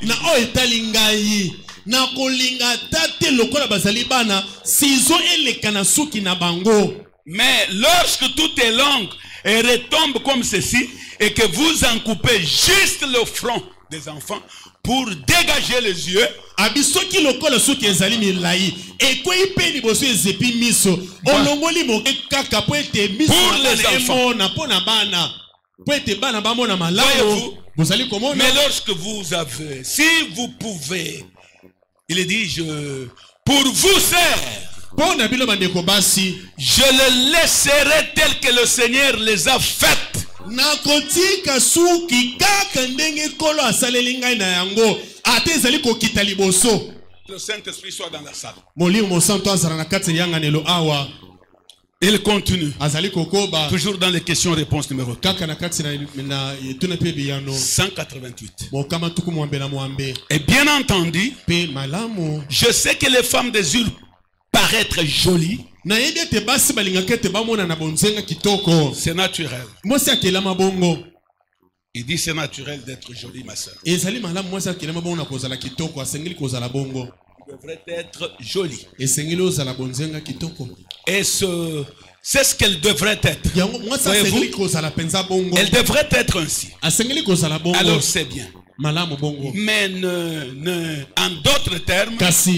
mais lorsque tout est long et retombe comme ceci, et que vous en coupez juste le front des enfants pour dégager les yeux, pour les enfants. Voyez-vous, mais lorsque vous avez, si vous pouvez, il dit, pour vous, sœurs, je les laisserai tels que le Seigneur les a faites. Le Saint-Esprit soit dans la salle. Il continue. Toujours dans les questions-réponses numéro 188. Et bien entendu, je sais que les femmes désirent paraître jolies. C'est naturel. Il dit c'est naturel d'être jolie, ma soeur. Tu devrais être jolie. Et c'est ce qu'elle devrait être. Elle devrait être ainsi. Alors c'est bien. Mais en d'autres termes,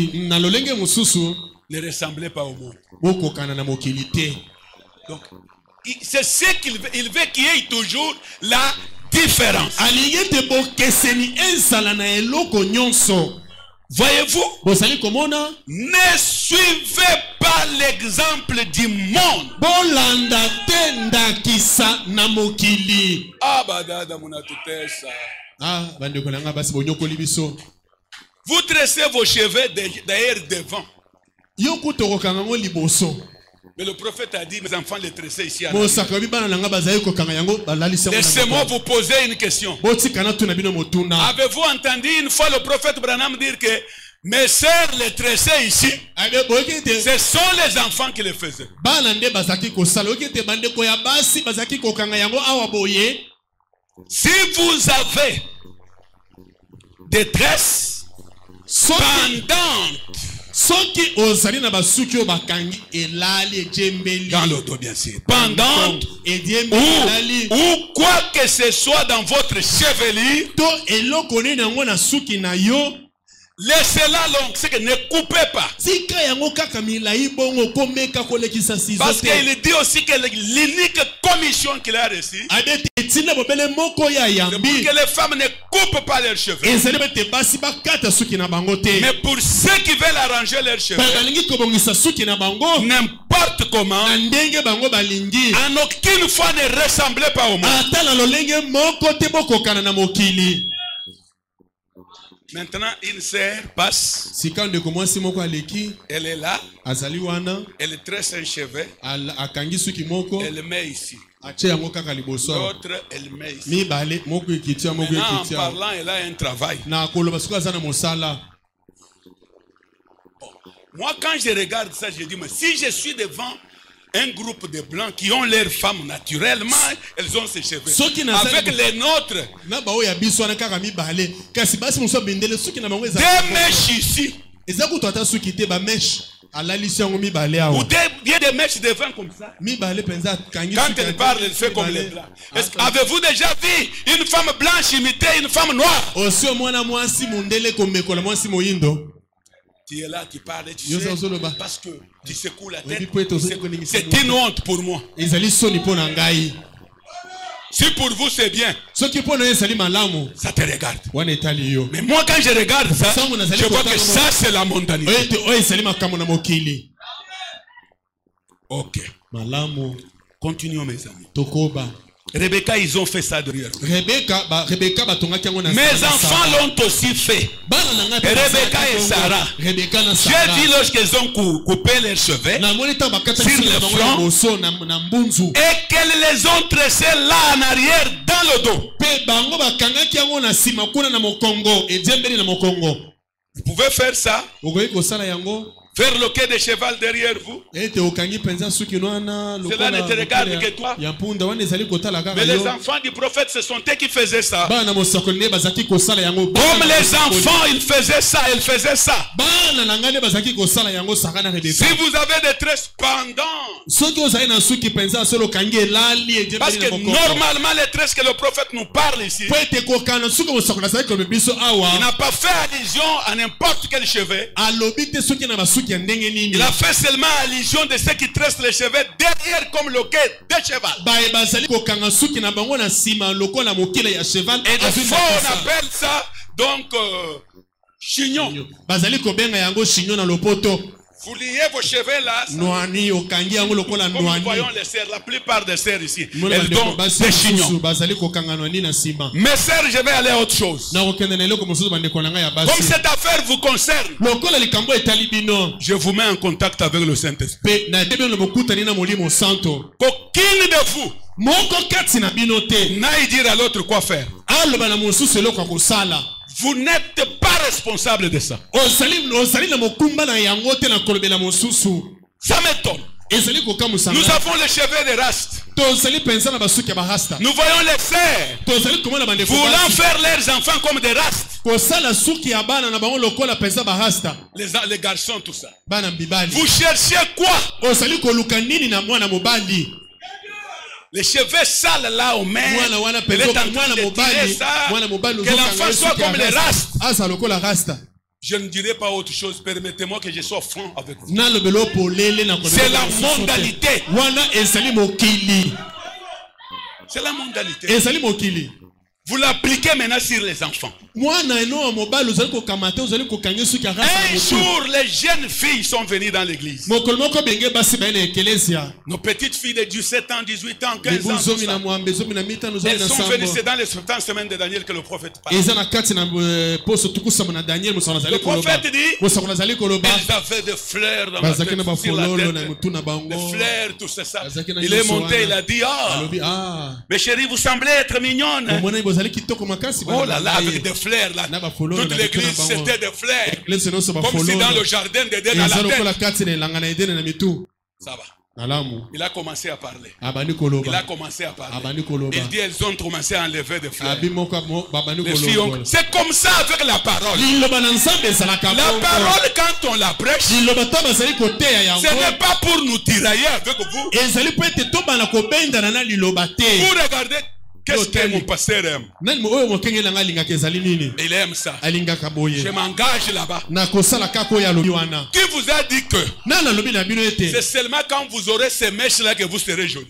ne ressemblez pas au monde. Donc, c'est ce qu'il veut. Il veut qu'il y ait toujours la différence. Voyez-vous? Ne suivez pas l'exemple du monde. Vous tressez vos cheveux d'ailleurs devant. Mais le prophète a dit, mes enfants les tressaient ici. Laissez-moi vous poser une question. Avez-vous entendu une fois le prophète Branham dire que Mes sœurs, les tressés ici, ce sont les enfants qui les faisaient. Si vous avez des tresses pendantes dans le dos, bien sûr, pendantes, ou quoi que ce soit dans votre chevelure, laissez-la longue, c'est que ne coupez pas. Parce qu'il dit aussi que l'unique commission qu'il a reçue, c'est pour que les femmes ne coupent pas leurs cheveux. Mais pour ceux qui veulent arranger leurs cheveux, n'importe comment, en aucune fois ne ressemblez pas au monde. Maintenant, une sœur passe. Elle est là. Elle tresse un cheveu. Elle le met ici. L'autre, elle met ici. Maintenant, en parlant, elle a un travail. Moi, quand je regarde ça, je dis, mais si je suis devant un groupe de blancs qui ont leurs femmes naturellement, elles ont ces cheveux. Avec les nôtres, deux mèches ici. Ou bien des mèches de vin comme ça. Quand elle parle, elle fait comme les blancs. Avez-vous déjà vu une femme blanche imiter une femme noire? Tu es là, tu parles, tu sais, parce que tu secoues la tête. C'est une honte pour moi. Si pour vous c'est bien, ça te regarde. Mais moi quand je regarde ça, je vois que ça c'est la mondanité. Ok. Continuons mes amis. Rebecca, ils ont fait ça derrière. Mes enfants l'ont aussi fait. Rebecca et Sarah. J'ai vu lorsqu'ils ont coupé leurs cheveux sur le front et qu'elles les ont tressés là en arrière dans le dos. Vous pouvez faire ça. Faire le quai de cheval derrière vous. Cela ne te regarde que toi. Mais les enfants du prophète, ce sont eux qui faisaient ça. Comme les enfants, ils faisaient ça, ils faisaient ça. Si vous avez des tresses pendantes, parce que normalement les tresses que le prophète nous parle ici, il n'a pas fait allusion à n'importe quel cheveu. Il a fait seulement allusion de ceux qui tressent les cheveux derrière comme le quai de cheval. Et des fois on appelle ça donc chignon. Vous liez vos cheveux là. Comme nous voyons les sœurs, la plupart des sœurs ici, elles donnent des chignons. Mes sœurs, je vais aller à autre chose. Comme cette affaire vous concerne, je vous mets en contact avec le Saint-Esprit. Qu'aucune de vous n'aille dire à l'autre quoi faire. Vous n'êtes pas responsable de ça. Ça m'étonne. Nous avons les cheveux de Rast. Nous voyons les sœurs voulant faire leurs enfants comme des Rast. Les garçons, tout ça. Vous cherchez quoi? Les cheveux sales là au mains, elle est en train de tirer ça, que l'enfant soit comme les Rastes. Je ne dirai pas autre chose, permettez-moi que je sois franc avec vous. C'est la mondalité. C'est la mondalité. Vous l'appliquez maintenant sur les enfants. Un jour, les jeunes filles sont venues dans l'église. Nos petites filles de 17 ans, 18 ans, 15 ans, elles sont venues, c'est dans les 70 semaines de Daniel que le prophète parle. Le prophète dit, ils avaient des fleurs dans la tête, sur la tête. Des fleurs, tout ça. Il est monté, il a dit, ah, mes chéris, vous semblez être mignonnes. Oh là là, avec des fleurs là. Toute l'église c'était des fleurs. Comme si dans le jardin d'Éden à la tête. Ça va. Il a commencé à parler. Il a commencé à parler. Il dit elles ont commencé à enlever des fleurs. Les filles ont... C'est comme ça avec la parole. La parole quand on la prêche, ce n'est pas pour nous tirailler avec vous. Vous regardez. Qu'est-ce que mon pasteur aime? Il aime ça. Je m'engage là-bas. Qui vous a dit que c'est seulement quand vous aurez ces mèches-là que vous serez jolis?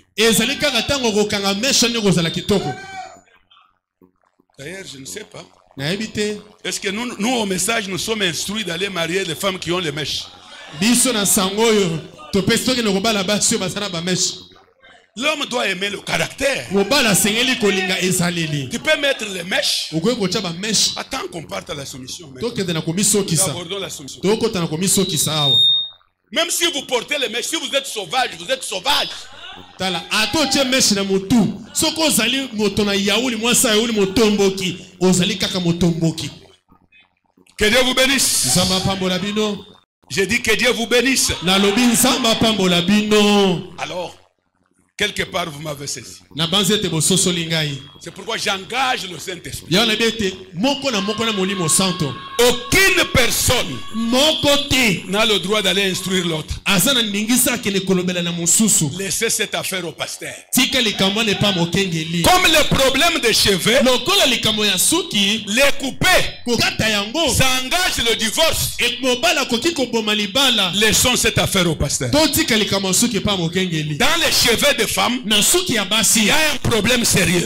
D'ailleurs, je ne sais pas. Est-ce que nous, au message, nous sommes instruits d'aller marier les femmes qui ont les mèches? L'homme doit aimer le caractère. Tu peux mettre les mèches. Attends qu'on parte à la soumission. Nous abordons la soumission. Même si vous portez les mèches, si vous êtes sauvage, vous êtes sauvage. Que Dieu vous bénisse. J'ai dit que Dieu vous bénisse. Alors, quelque part, vous m'avez saisi. C'est pourquoi j'engage le Saint-Esprit. Aucune personne n'a le droit d'aller instruire l'autre. Laissez cette affaire au pasteur. Comme le problème des cheveux, les couper, ça engage le divorce. Laissons cette affaire au pasteur. Dans les cheveux de femmes, il y a un problème sérieux.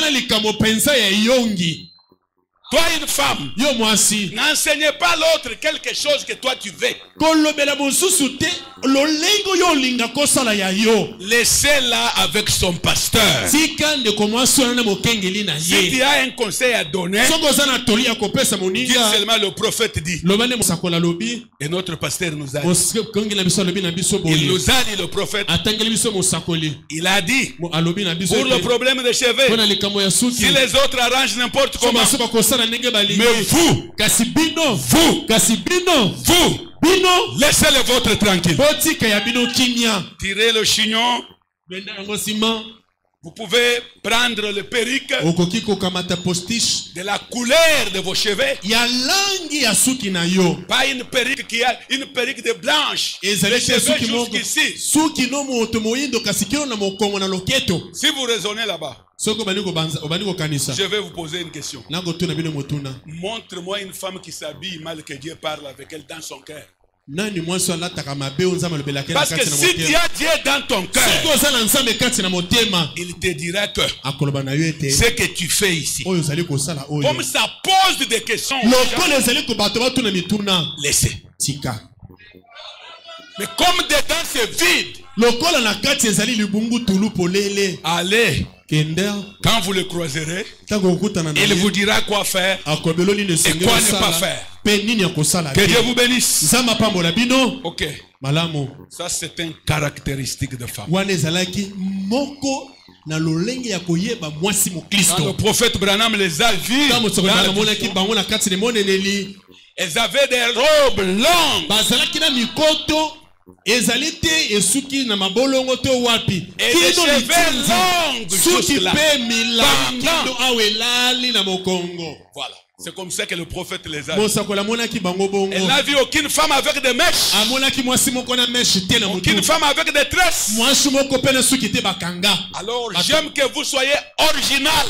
Toi, une femme, n'enseignez pas l'autre quelque chose que toi tu veux. Laissez-la avec son pasteur. Si tu as un conseil à donner, dis seulement le prophète dit. Et notre pasteur nous a dit. Il nous a dit, le prophète. Il a dit, pour le problème des cheveux, si les autres arrangent n'importe comment, mais vous, laissez les vôtres tranquilles. Tirez le chignon. Vous pouvez prendre le perruque de la couleur de vos cheveux. Pas une perruque qui a une perruque de blanche. Les cheveux jusqu'ici. Si vous raisonnez là-bas, je vais vous poser une question. Montre-moi une femme qui s'habille mal, que Dieu parle avec elle dans son cœur. Parce que si tu as Dieu dans ton cœur, il te dira que ce que tu fais ici, comme ça pose des questions, laissez. Mais comme dedans c'est vide, allez. Quand vous le croiserez, il vous dira quoi faire et quoi ne pas faire. Que Dieu vous bénisse. Ok. Ça c'est une caractéristique de femme. Quand le prophète Branham les a vus, elles avaient des robes longues. Et des cheveux longs. Voilà. C'est comme ça que le prophète les a vus. Elle n'a vu aucune femme avec des mèches. Aucune femme avec des tresses. Alors j'aime que vous soyez original.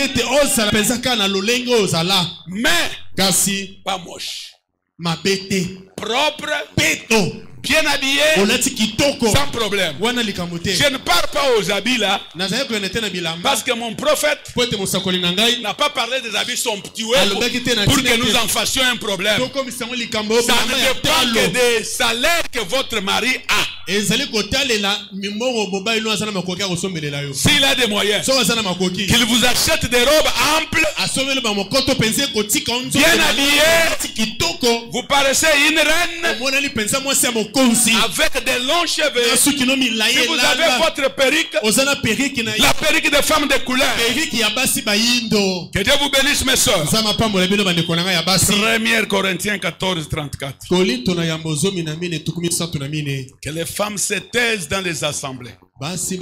Mais pas moche. Propre. Bien habillé, sans problème. Je ne parle pas aux habits là, parce que mon prophète n'a pas parlé des habits somptueux pour que nous en fassions un problème. Ça ne dépend que des salaires que votre mari a. S'il a des moyens, qu'il vous achète des robes amples, bien habillées, vous paraissez une reine. avec des longs cheveux. Si vous avez votre perruque, la perruque des femmes de couleur. Que Dieu vous bénisse, mes soeurs. 1 Corinthiens 14, 34. Que les femmes se taisent dans les assemblées. C'est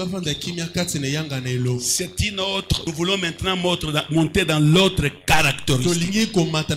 une autre. Nous voulons maintenant monter dans l'autre caractéristique.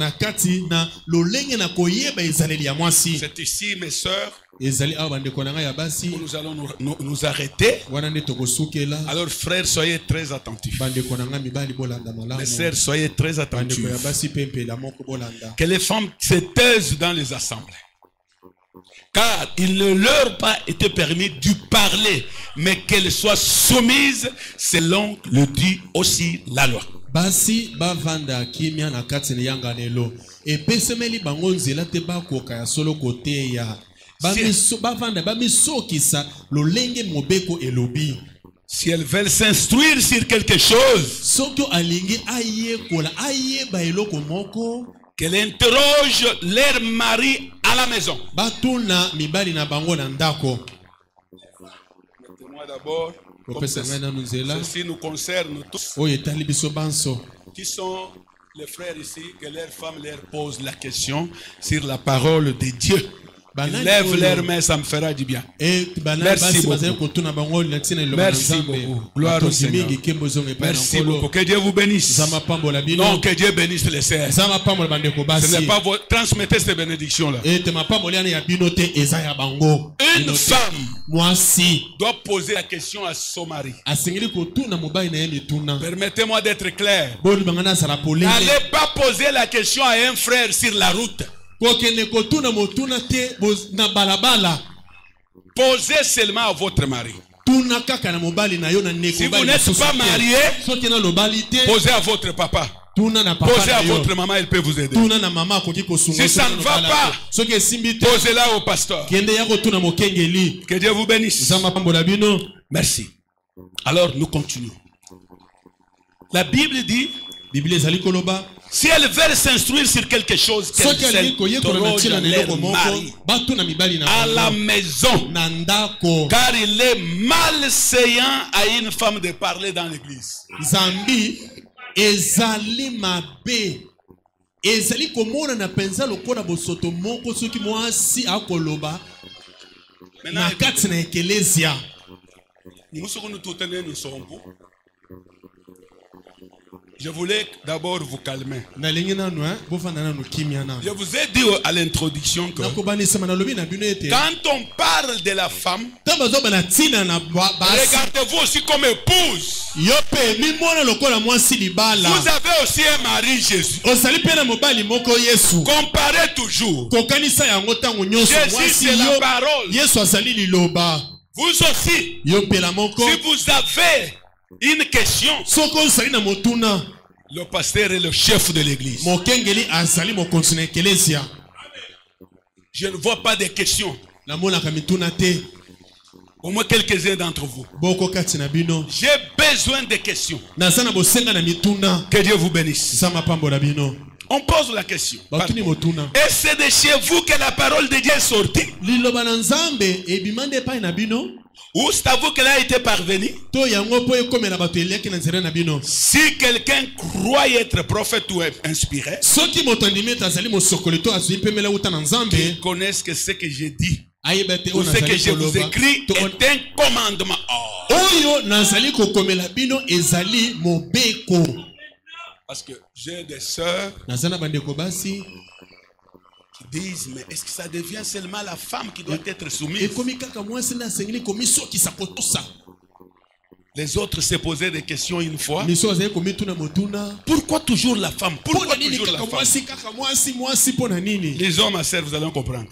C'est ici, mes soeurs, où nous allons nous arrêter. Alors, frères, soyez très attentifs. Mes sœurs, soyez très attentifs. Que les femmes se taisent dans les assemblées. Car il ne leur a pas été permis de parler, mais qu'elles soient soumises selon le dit aussi la loi. Basi bavanda kimia na kati na yanga lelo epesemeli bango nzela te bakoka ya solo kote ya bavanda bamisokisa lolenge mobeko elobi. Si elles veulent s'instruire sur quelque chose, soko alingi ayekola ayeba eloko moko, qu'elle interroge leur mari à la maison. Batuna mibali na bango na ndako. Mettez-moi d'abord. Ceci nous concerne tous. Qui sont les frères ici, que leurs femmes leur posent la question sur la parole de Dieu. Ils lèvent leurs mains, ça me fera du bien. Merci beaucoup. Merci beaucoup. Gloire au Seigneur. Merci beaucoup. Que Dieu vous bénisse. Non, que Dieu bénisse les sœurs. Ce n'est pas vous transmettez ces bénédictions-là. Une femme doit poser la question à son mari. Permettez-moi d'être clair. N'allez pas poser la question à un frère sur la route. Posez seulement à votre mari. Si vous n'êtes pas marié, posez à votre papa. Posez à votre maman, elle peut vous aider. Si ça ne va pas, posez-la au pasteur. Que Dieu vous bénisse. Merci. Alors nous continuons. La Bible dit, si elles veulent s'instruire sur quelque chose, qu'elles s'interrogent leur mari à la maison. Car il est malséant à une femme de parler dans l'église. Zambi ezali mabe ezali komona na penza lokola bosoto moko soki mwasi akoloba na kati na ekelesia. Je voulais d'abord vous calmer. Je vous ai dit à l'introduction que quand on parle de la femme, regardez-vous aussi comme épouse. Vous avez aussi un mari, Jésus. Comparez toujours. Jésus, c'est la parole. Vous aussi, si vous avez une question, le pasteur est le chef de l'église. Je ne vois pas de questions. Au moins quelques-uns d'entre vous. J'ai besoin de questions. Que Dieu vous bénisse. On pose la question. Et c'est de chez vous que la parole de Dieu est sortie? Ou c'est à vous qu'elle a été parvenue? Si quelqu'un croit être prophète ou inspiré, qu'il connaisse que ce que j'ai dit ou ce que je vous écris est un commandement. Parce que j'ai des sœurs qui disent, mais est-ce que ça devient seulement la femme qui doit être soumise? Les autres se posaient des questions une fois. Pourquoi toujours la femme? Pourquoi toujours la femme? Les hommes, ma sœur, vous allez comprendre.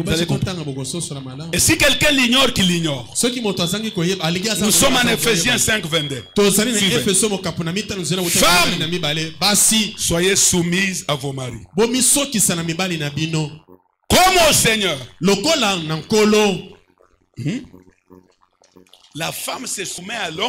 Et si quelqu'un l'ignore, qu'il l'ignore. Nous sommes en Ephésiens 5, 22. Femmes, soyez soumises à vos maris. Comme au Seigneur. La femme se soumet à l'homme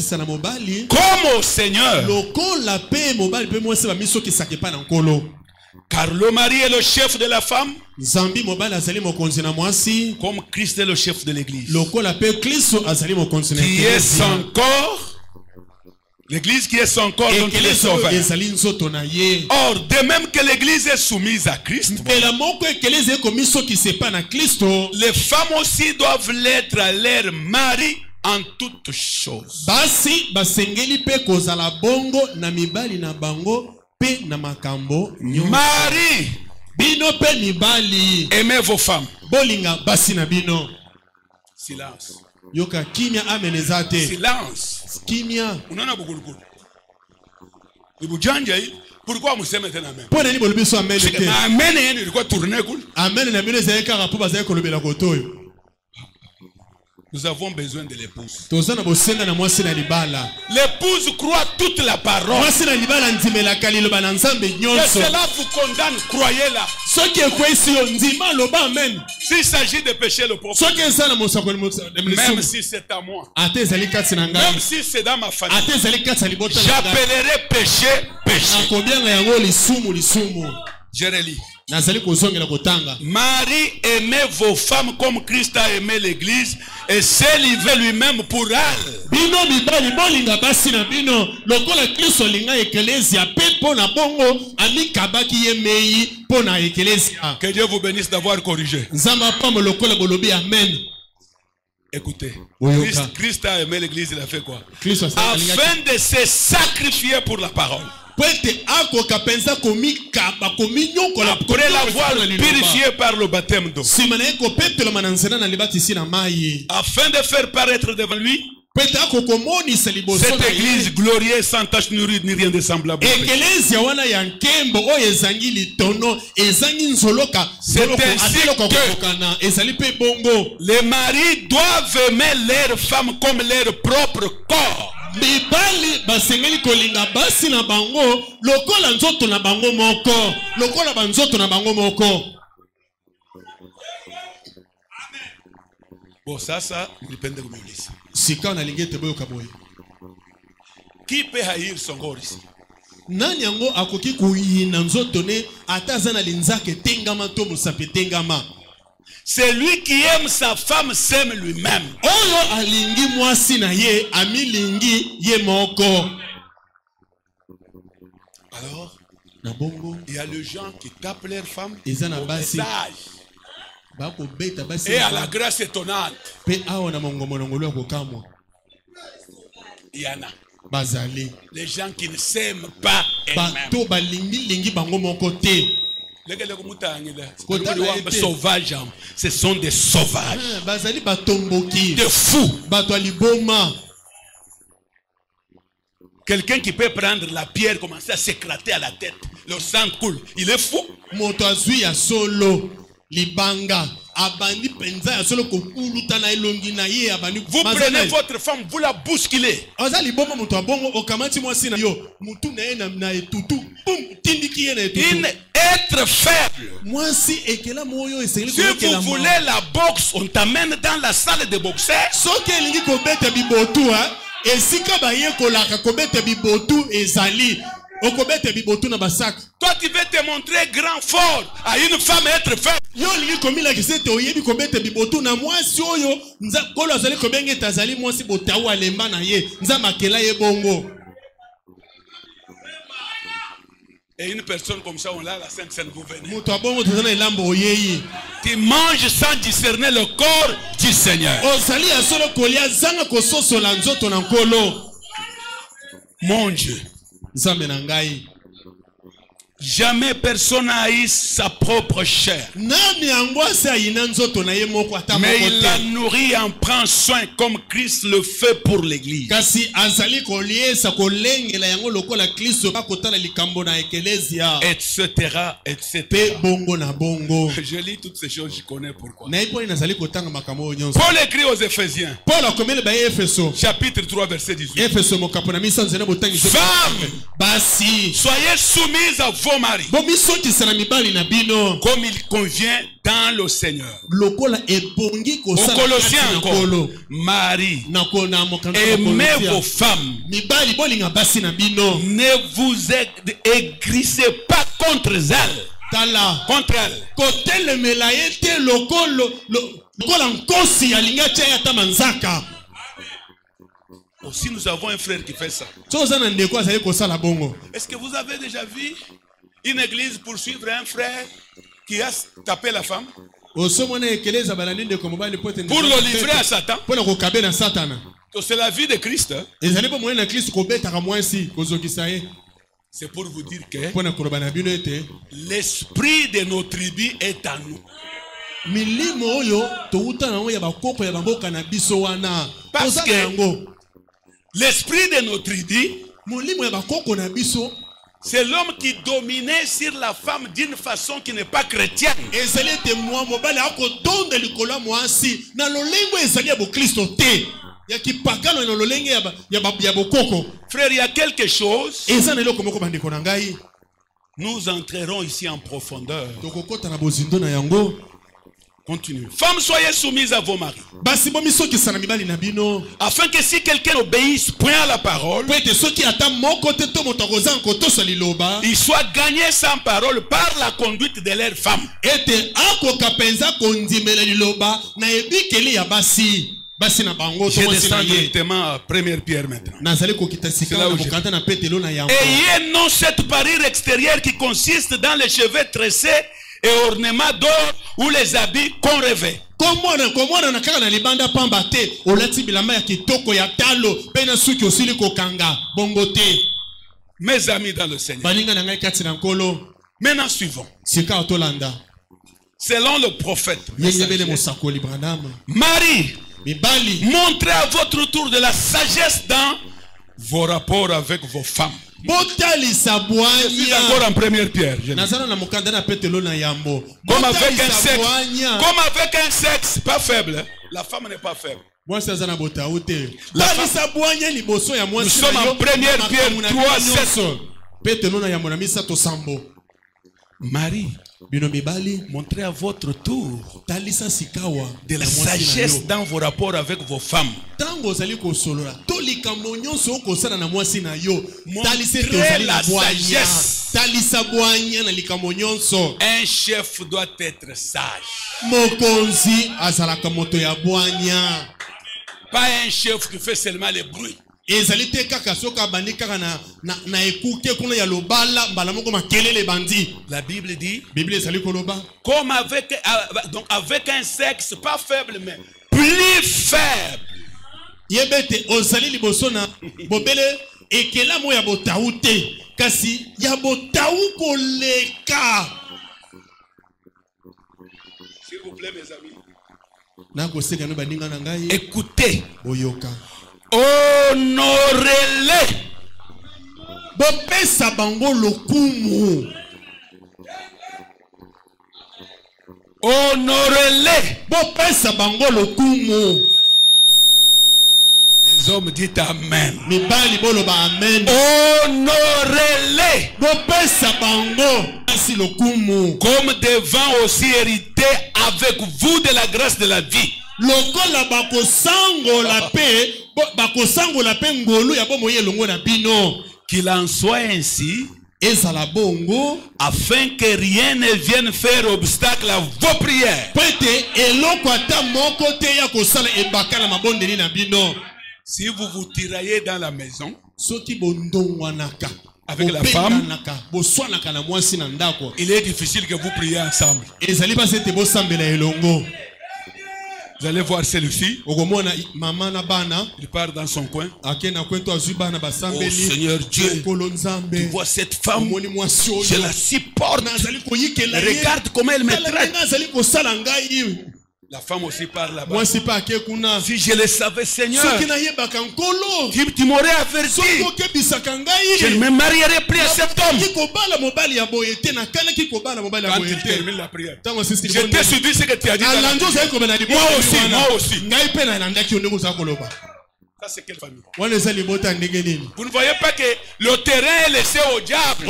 comme au Seigneur. Car le mari est le chef de la femme, Nzambi mobali azali mokonzi na mwasi, comme Christ est le chef de l'église, lokola pe Kristo azali mokonzi na qui est eklezia. son corps. L'église qui est son corps, donc il est Eklezia oyo sauveur. ezali nzoto na ye. Or, de même que l'église est soumise à Christ, Mpela moko eklezia ekomi soki sepa na Kristo, les femmes aussi doivent l'être à leur mari en toutes choses. basi basengeli pe kozala bongo na mibali na bango pe na makambo nyonso. Mari, Bino pe mibali, aimez vos femmes. bolinga basi na bino. Silence. Yoka kimia ameneza te. Silence. Kimia. Unaona bugulugulu. Ibujanja hii. Pourquoi museme tena amen? Pona ni bolobi so amen te. Amen yenu ilikuwa tourner kule. Amen na bino ezali kaka po bazali kolobela kotoyo. Nous avons besoin de l'épouse. Toza na bosenga na mwasi na libala. L'épouse croit toute la parole. Mwasi na libala ndimelaka liloba na Nzambe Et nyonso. cela vous condamne, croyez-la. Soki ekwesi yo ndima loba amen. S'il s'agit de pécher le prophète, Soki eza na mosakoli même si c'est à moi, ate ezali kati na ngai. même si c'est dans ma famille, Ate ezali kati ya libota na ngai. j'appellerai péché, péché. Nakobianga yango lisumu. Je relis. Nazali kozongela kotanga. Marie, aimez vos femmes comme Christ a aimé l'église et s'est livré lui-même pour elle. Bino mibali bolinga basi na bino lokola Kristo linga eklezia pe pona bongo amikabaki ye mei pona eklezia. Que Dieu vous bénisse d'avoir corrigé. Nzamba pamo lokola bolobi amen. Écoutez, Oyoka. Christ a aimé l'église, il a fait quoi? Kristo alinga Afin de se sacrifier pour la parole. pete akoka penza komikaba kominyokola Après l'avoir purifié par le baptême d'eau. sima na ye kopetolama na nzela na libatisi na mai. Afin de faire paraître devant lui Pete akokomonisa liboso cette na église ye. glorieuse sans tache ni rien de semblable. Ekelezia wana ya nkembo oyo ezangi litono ezangi nzoloka zoloko ainsi ateloka que kokokana ezali pe bongo. Les maris doivent aimer leurs femmes comme leur propre corps. Mibali basengeli kolinga basi na bango lokola nzoto na bango moko. Lokola banzoto na bango moko. Bon, ça, dépend de vous. Sika na lingete boyo kaboy. Qui peut haïr son corps ici? Nani yango akoki kuyina nzoto ne ataza na linzake tengama to musape tengama. Celui qui aime sa femme s'aime lui-même. Oyo alingi mwasi na ye amilingi ye moko. Alors, Na bongo il y a les gens qui tapent leur femme ezana au basi visage. bako beta basi Et à la grâce étonnante, pe awa na mongomonongolo kokamwa il y en a. bazali Les gens qui ne s'aiment pas eux-mêmes. bato balingi bango moko te. Sauvages, ce sont des sauvages, Bazali batomboki des fous. bato aliboma. Quelqu'un qui peut prendre la pierre, commencer à s'éclater à la tête, le sang coule, il est fou. Moto azui ya solo libanga abandi penza ya solo kokuluta na elongi na ye abandi. Vous prenez votre femme, vous la bousculez. Oza liboma moto abongo okamati mwasi na yo mutu na ye na etutu pum tindiki ye na etutu. Être faible. Mwasi ekela moyo esengeli Si vous voulez la boxe, on t'amène dans la salle de boxeur. soki elingi kobeta bibotu esika baye kolaka kobeta bibotu ezali okobeta bibotu na basaka. Toi tu veux te montrer grand fort à une femme être faible. Yo olingi komilakisa ete oyebi kobeta bibotu na mwasi oyo kolo azali kobenga ete azali mwasi botawu alemba na ye nzambe akela ye bongo. Et une personne comme ça, on l'a la Sainte Seine, vous venez. Moto abongo toza na elambo oyei. Tu manges sans discerner le corps du Seigneur. Ozali ya solo kolia zanga kososola nzoto na nkolo. Mon Dieu. Nzambe na ngai. Jamais personne n'a eu sa propre chair. Nani yango ase ayina nzoto na ye moko ata Mais moko il la te. nourrit et en prend soin comme Christ le fait pour l'église. Kasi azali koliesa kolengela yango lokola Kristo bakotala likambo na ekelezia. Etc. etc. Pe bongo na bongo. Je lis toutes ces choses, je connais pourquoi. Na ipo nazali kotanga makambo nyonso. Paul écrit aux Éphésiens, Paul akomeli ba Efeso. chapitre 3, verset 18. Efeso mokapo na misanze na botangi. Femme, Basi soyez soumises à vos vos maris comme il convient dans le Seigneur. Aux Colossiens encore, Marie, aimez vos femmes. Ne vous aigrissez pas contre elles. Contre elles. Aussi nous avons un frère qui fait ça. Est-ce que vous avez déjà vu une église poursuivre un frère qui a tapé la femme pour le livrer à Satan? C'est la vie de Christ. Hein? C'est pour vous dire que l'esprit de nos tribus est en nous. Parce que l'esprit de nos tribus, c'est l'homme qui dominait sur la femme d'une façon qui n'est pas chrétienne. Frère, il y a quelque chose. Nous entrerons ici en profondeur. Continue. Femmes, soyez soumises à vos maris. Afin que si quelqu'un obéisse point à la parole, il soit gagné sans parole par la conduite de leurs femmes. Je descends directement à 1 Pierre maintenant. Ayez non cette parure extérieure qui consiste dans les cheveux tressés et ornements d'or ou les habits qu'on revêt. Mes amis dans le Seigneur. Maintenant suivons. Selon le prophète, Marie, montrez à votre tour de la sagesse dans vos rapports avec vos femmes. Je suis encore en 1 Pierre. Comme avec un sexe pas faible, la femme n'est pas faible. Nous sommes en 1 Pierre 3:7. Marie, montrez à votre tour de la sagesse dans vos rapports avec vos femmes. Montrez la sagesse. Un chef doit être sage. Pas un chef qui fait seulement les bruits. La Bible dit, comme avec un sexe pas faible mais plus faible. S'il vous plaît mes amis, écoutez. Honorez-les. Bopesa bango lokumu. Honorez-les. Bopesa bango lokumu. Les hommes disent amen. Mibali boloba amen. Honorez-les. Bopesa bango asi lokumu. Comme devant aussi hériter avec vous de la grâce de la vie. Lokola bakosango la paix. Qu'il en soit ainsi, afin que rien ne vienne faire obstacle à vos prières. Si vous vous tiraillez dans la maison avec la femme, il est difficile que vous priez ensemble. Vous allez voir celle-ci. Il part dans son coin. Oh Seigneur Dieu, tu vois cette femme, je la supporte. Regarde comment elle me traite. La femme aussi parle là-bas. Si je le savais, Seigneur, tu m'aurais averti. Je ne me marierai plus à cet homme. Quand il termine la prière, je t'ai suivi ce que tu as dit. Moi aussi. Ça, c'est quelle famille? Vous Vous ne voyez pas que le terrain est laissé au diable.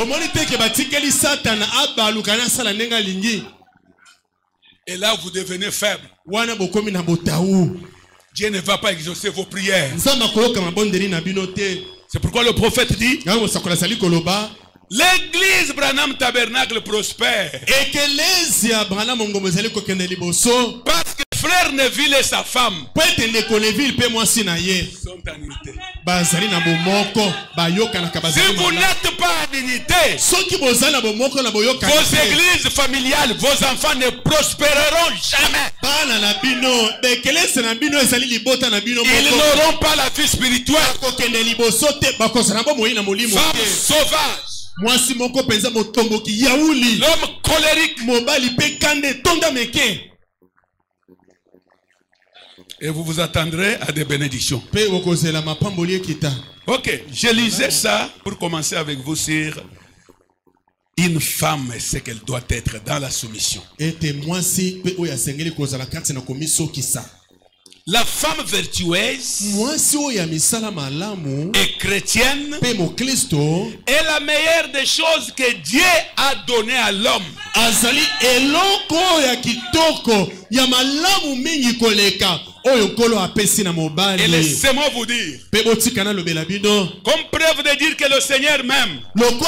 Et là, vous devenez faible. Dieu ne va pas exaucer vos prières. C'est pourquoi le prophète dit, l'église Branham Tabernacle prospère. Parce que frère Neville et sa femme sont en unité. Si vous n'êtes pas en unité, vos églises familiales, vos enfants ne prospéreront jamais. Ils n'auront pas la vie spirituelle. Femme sauvage. L'homme colérique. Et vous vous attendrez à des bénédictions. Ok, je lisais ça pour commencer avec vous sur une femme et ce qu'elle doit être dans la soumission. La femme vertueuse et chrétienne est la meilleure des choses que Dieu a donné à l'homme. Et laissez-moi vous dire, comme preuve de dire que le Seigneur m'aime,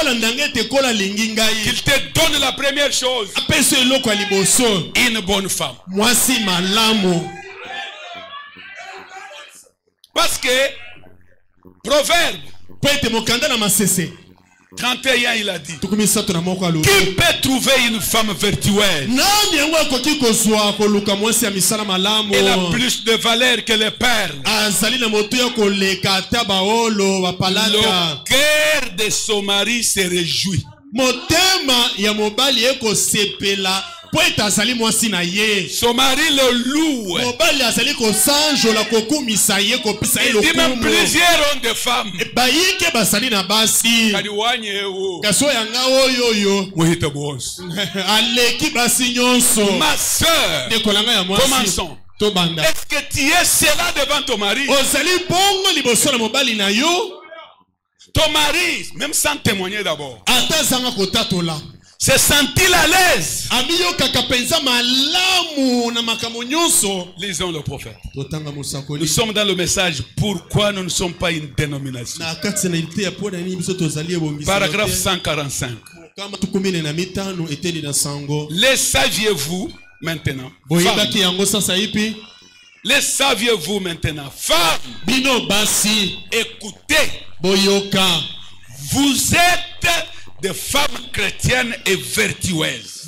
qu'il te donne la première chose, une bonne femme. Parce que Proverbe 31, il a dit, qui peut trouver une femme vertueuse? Elle a plus de valeur que les perles. Le cœur de son mari se réjouit. Son mari le loue. Il dit même plusieurs ont de femmes. Ma soeur, commençons. Est-ce que tu es cela devant ton mari? Ton mari, même sans témoigner d'abord, se sent-il à l'aise? Lisons le prophète. Nous sommes dans le message pourquoi nous ne sommes pas une dénomination. Paragraphe 145. Les saviez-vous maintenant? Les saviez-vous maintenant? Femmes, écoutez. Vous êtes des femmes chrétiennes et vertueuses.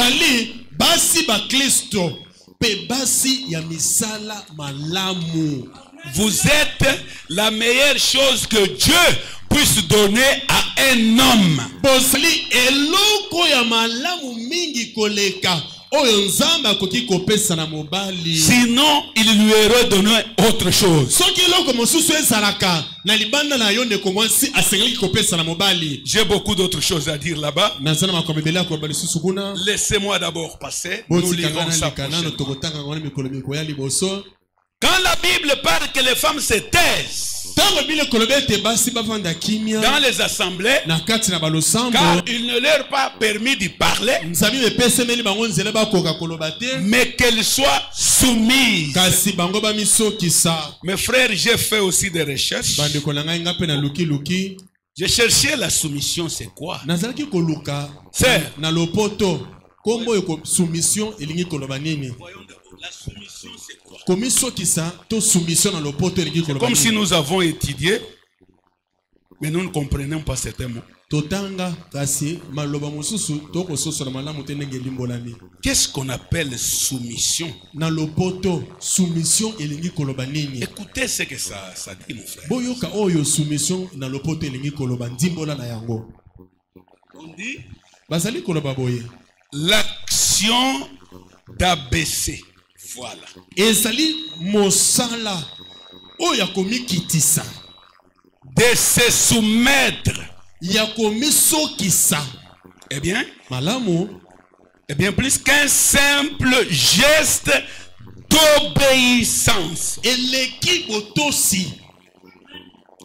Vous êtes la meilleure chose que Dieu puisse donner à un homme. Sinon, il lui aurait donné autre chose. J'ai beaucoup d'autres choses à dire là-bas. Laissez-moi d'abord passer. Nous lirons ça prochainement. Quand la Bible parle que les femmes se taisent dans les assemblées, car il ne leur est pas permis d'y parler, mais qu'elles soient soumises. Mes frères, j'ai fait aussi des recherches. J'ai cherché la soumission, c'est quoi? C'est la soumission, c'est quoi? Comme si nous avons étudié, mais nous ne comprenons pas certains mots. Qu'est-ce qu'on appelle soumission? Écoutez ce que ça dit, mon frère. On dit l'action d'abaisser. Voilà. De se soumettre. Eh bien, plus qu'un simple geste d'obéissance.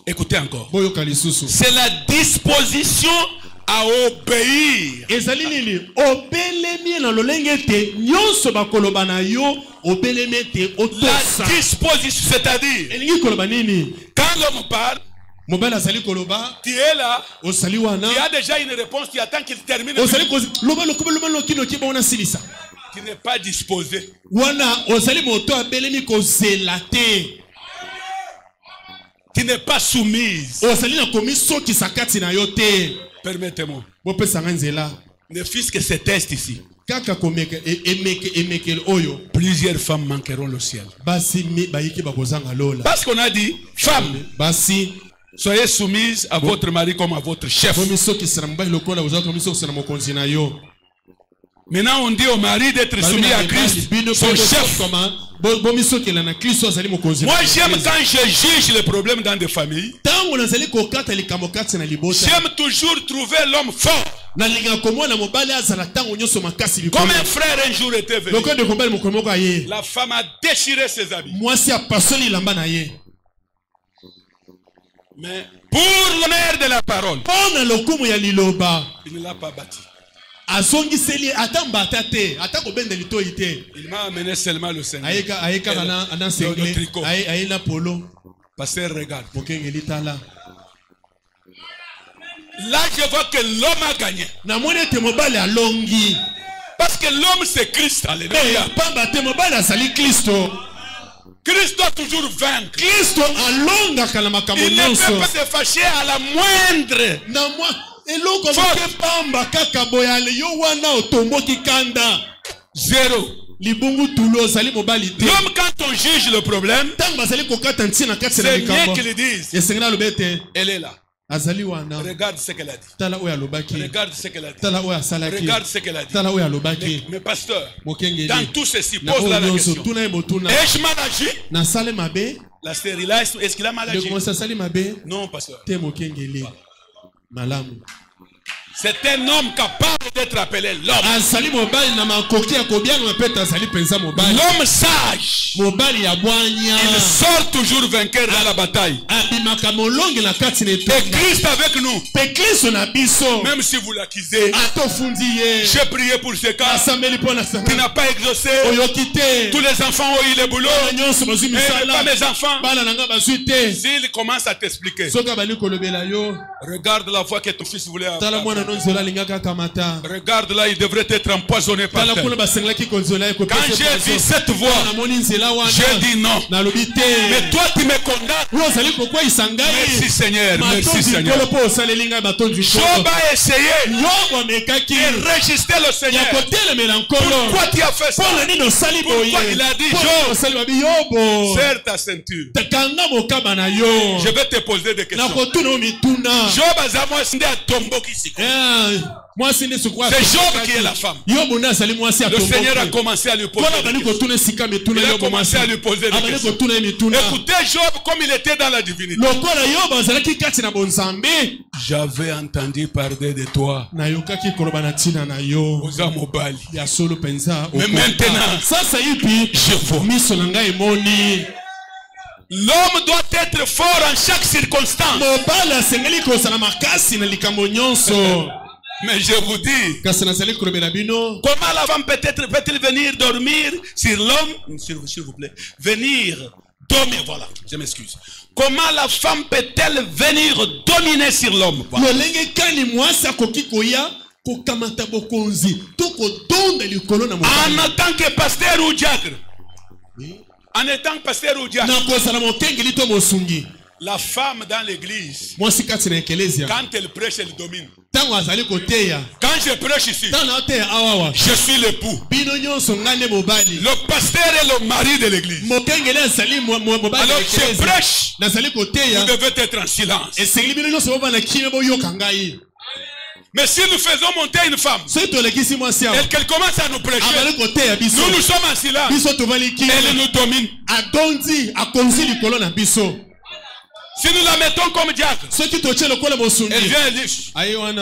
Écoutez encore. boyoka lisusu. C'est la disposition à obéir. Ezali nini obelemi na lolenge te nyonso bakoloba na yo obelemi te otosa. La disposition, c'est-à-dire Elingi koloba nini quand l'homme parle, mobali azali koloba tu es là, osali wana tu as déjà une réponse, tu attends qu'il termine. osali loba lokino kiba ona silisa. Tu n'es pas disposé. Wana osali moto abelemi kozela te. Tu n'es pas soumise. Osali na komiso kisakati na yo te. Permettez-moi. Bopesanga nzela. Ne fût-ce que ce test ici. Kaka komeka emeke oyo. Plusieurs femmes manqueront le ciel. Basi bayiki bakozanga lola. Parce qu'on a dit, femmes, basi soyez soumises à votre mari comme à votre chef. komiso kisana mbali lokola uza komiso kisana mokonzi na yo. Maintenant, on dit au mari d'être soumis à Christ, son chef. Moi, j'aime quand je juge les problèmes dans des familles. J'aime toujours trouver l'homme fort. Comme un frère un jour était venu. La femme a déchiré ses habits. Mais pour l'honneur de la parole, il ne l'a pas bâti. Il m'a amené seulement le Seigneur. Le tricot. Pasteur, regarde. Là, je vois que l'homme a gagné. Parce que l'homme, c'est Christ. Alléluia. Christ doit toujours vaincre. Il ne peut pas se fâcher à la moindre. Zéro. L'homme, quand on juge le problème, c'est mieux qu'il dise. Elle est là. Regarde ce qu'elle a dit. Regarde ce qu'elle a dit. Regarde ce qu'elle a dit. Mais pasteur, dans tout ceci, pose la question. Ai-je mal agi? La stérilité, est-ce qu'il a mal agi? Non, pasteur. C'est un homme capable d'être appelé l'homme. L'homme sage. Il sort toujours vainqueur dans la bataille. Et Christ avec nous. Même si vous l'accusez, j'ai prié pour ce cas. Tu n'as pas exaucé. Tous les enfants ont eu le boulot. Mais pas mes enfants. S'il commence à t'expliquer, regarde la fois que ton fils voulait avoir. Regarde là, il devrait être empoisonné par terre. Quand j'ai vu cette voix, j'ai dit non. Mais toi tu me condamnes. Merci Seigneur, merci Seigneur. Job a essayé de résister le Seigneur. Pourquoi tu as fait ça? Pourquoi il a dit Job, serre ta ceinture. Je vais te poser des questions. Job a tombeau qui s'y c'est Job qui est la femme. Le Seigneur a commencé à lui poser des questions. Il a commencé à lui poser des questions. Écoutez Job comme il était dans la divinité. J'avais entendu parler de toi. Mais maintenant, je vois. L'homme doit être fort en chaque circonstance. Mais je vous dis, comment la femme peut-elle venir dormir sur l'homme? S'il vous plaît. Venir dominer, voilà, je m'excuse. Comment la femme peut-elle venir dominer sur l'homme? En tant que pasteur ou diacre. En étant pasteur ou diacre. La femme dans l'église, quand elle prêche, elle domine. Quand je prêche ici, je suis l'époux. Le pasteur est le mari de l'église. Alors je prêche, vous devez être en silence. Mais si nous faisons monter une femme et qu'elle commence à nous prêcher, nous sommes en silence. Elle nous domine. Si nous la mettons comme diacre, elle vient et dit,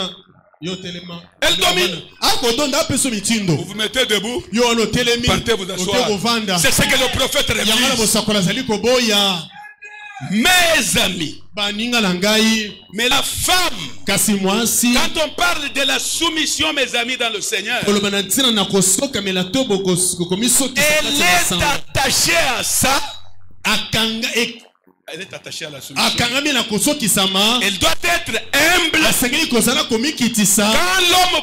elle domine. Vous vous mettez debout, partez vous asseoir. C'est ce que le prophète révèle. mes amis. baninga na ngai. Mais la femme, Kasi mwasi. quand on parle de la soumission, mes amis, dans le Seigneur, elle est attachée à ça. Elle est attachée à la soumission. Elle doit être humble. Quand l'homme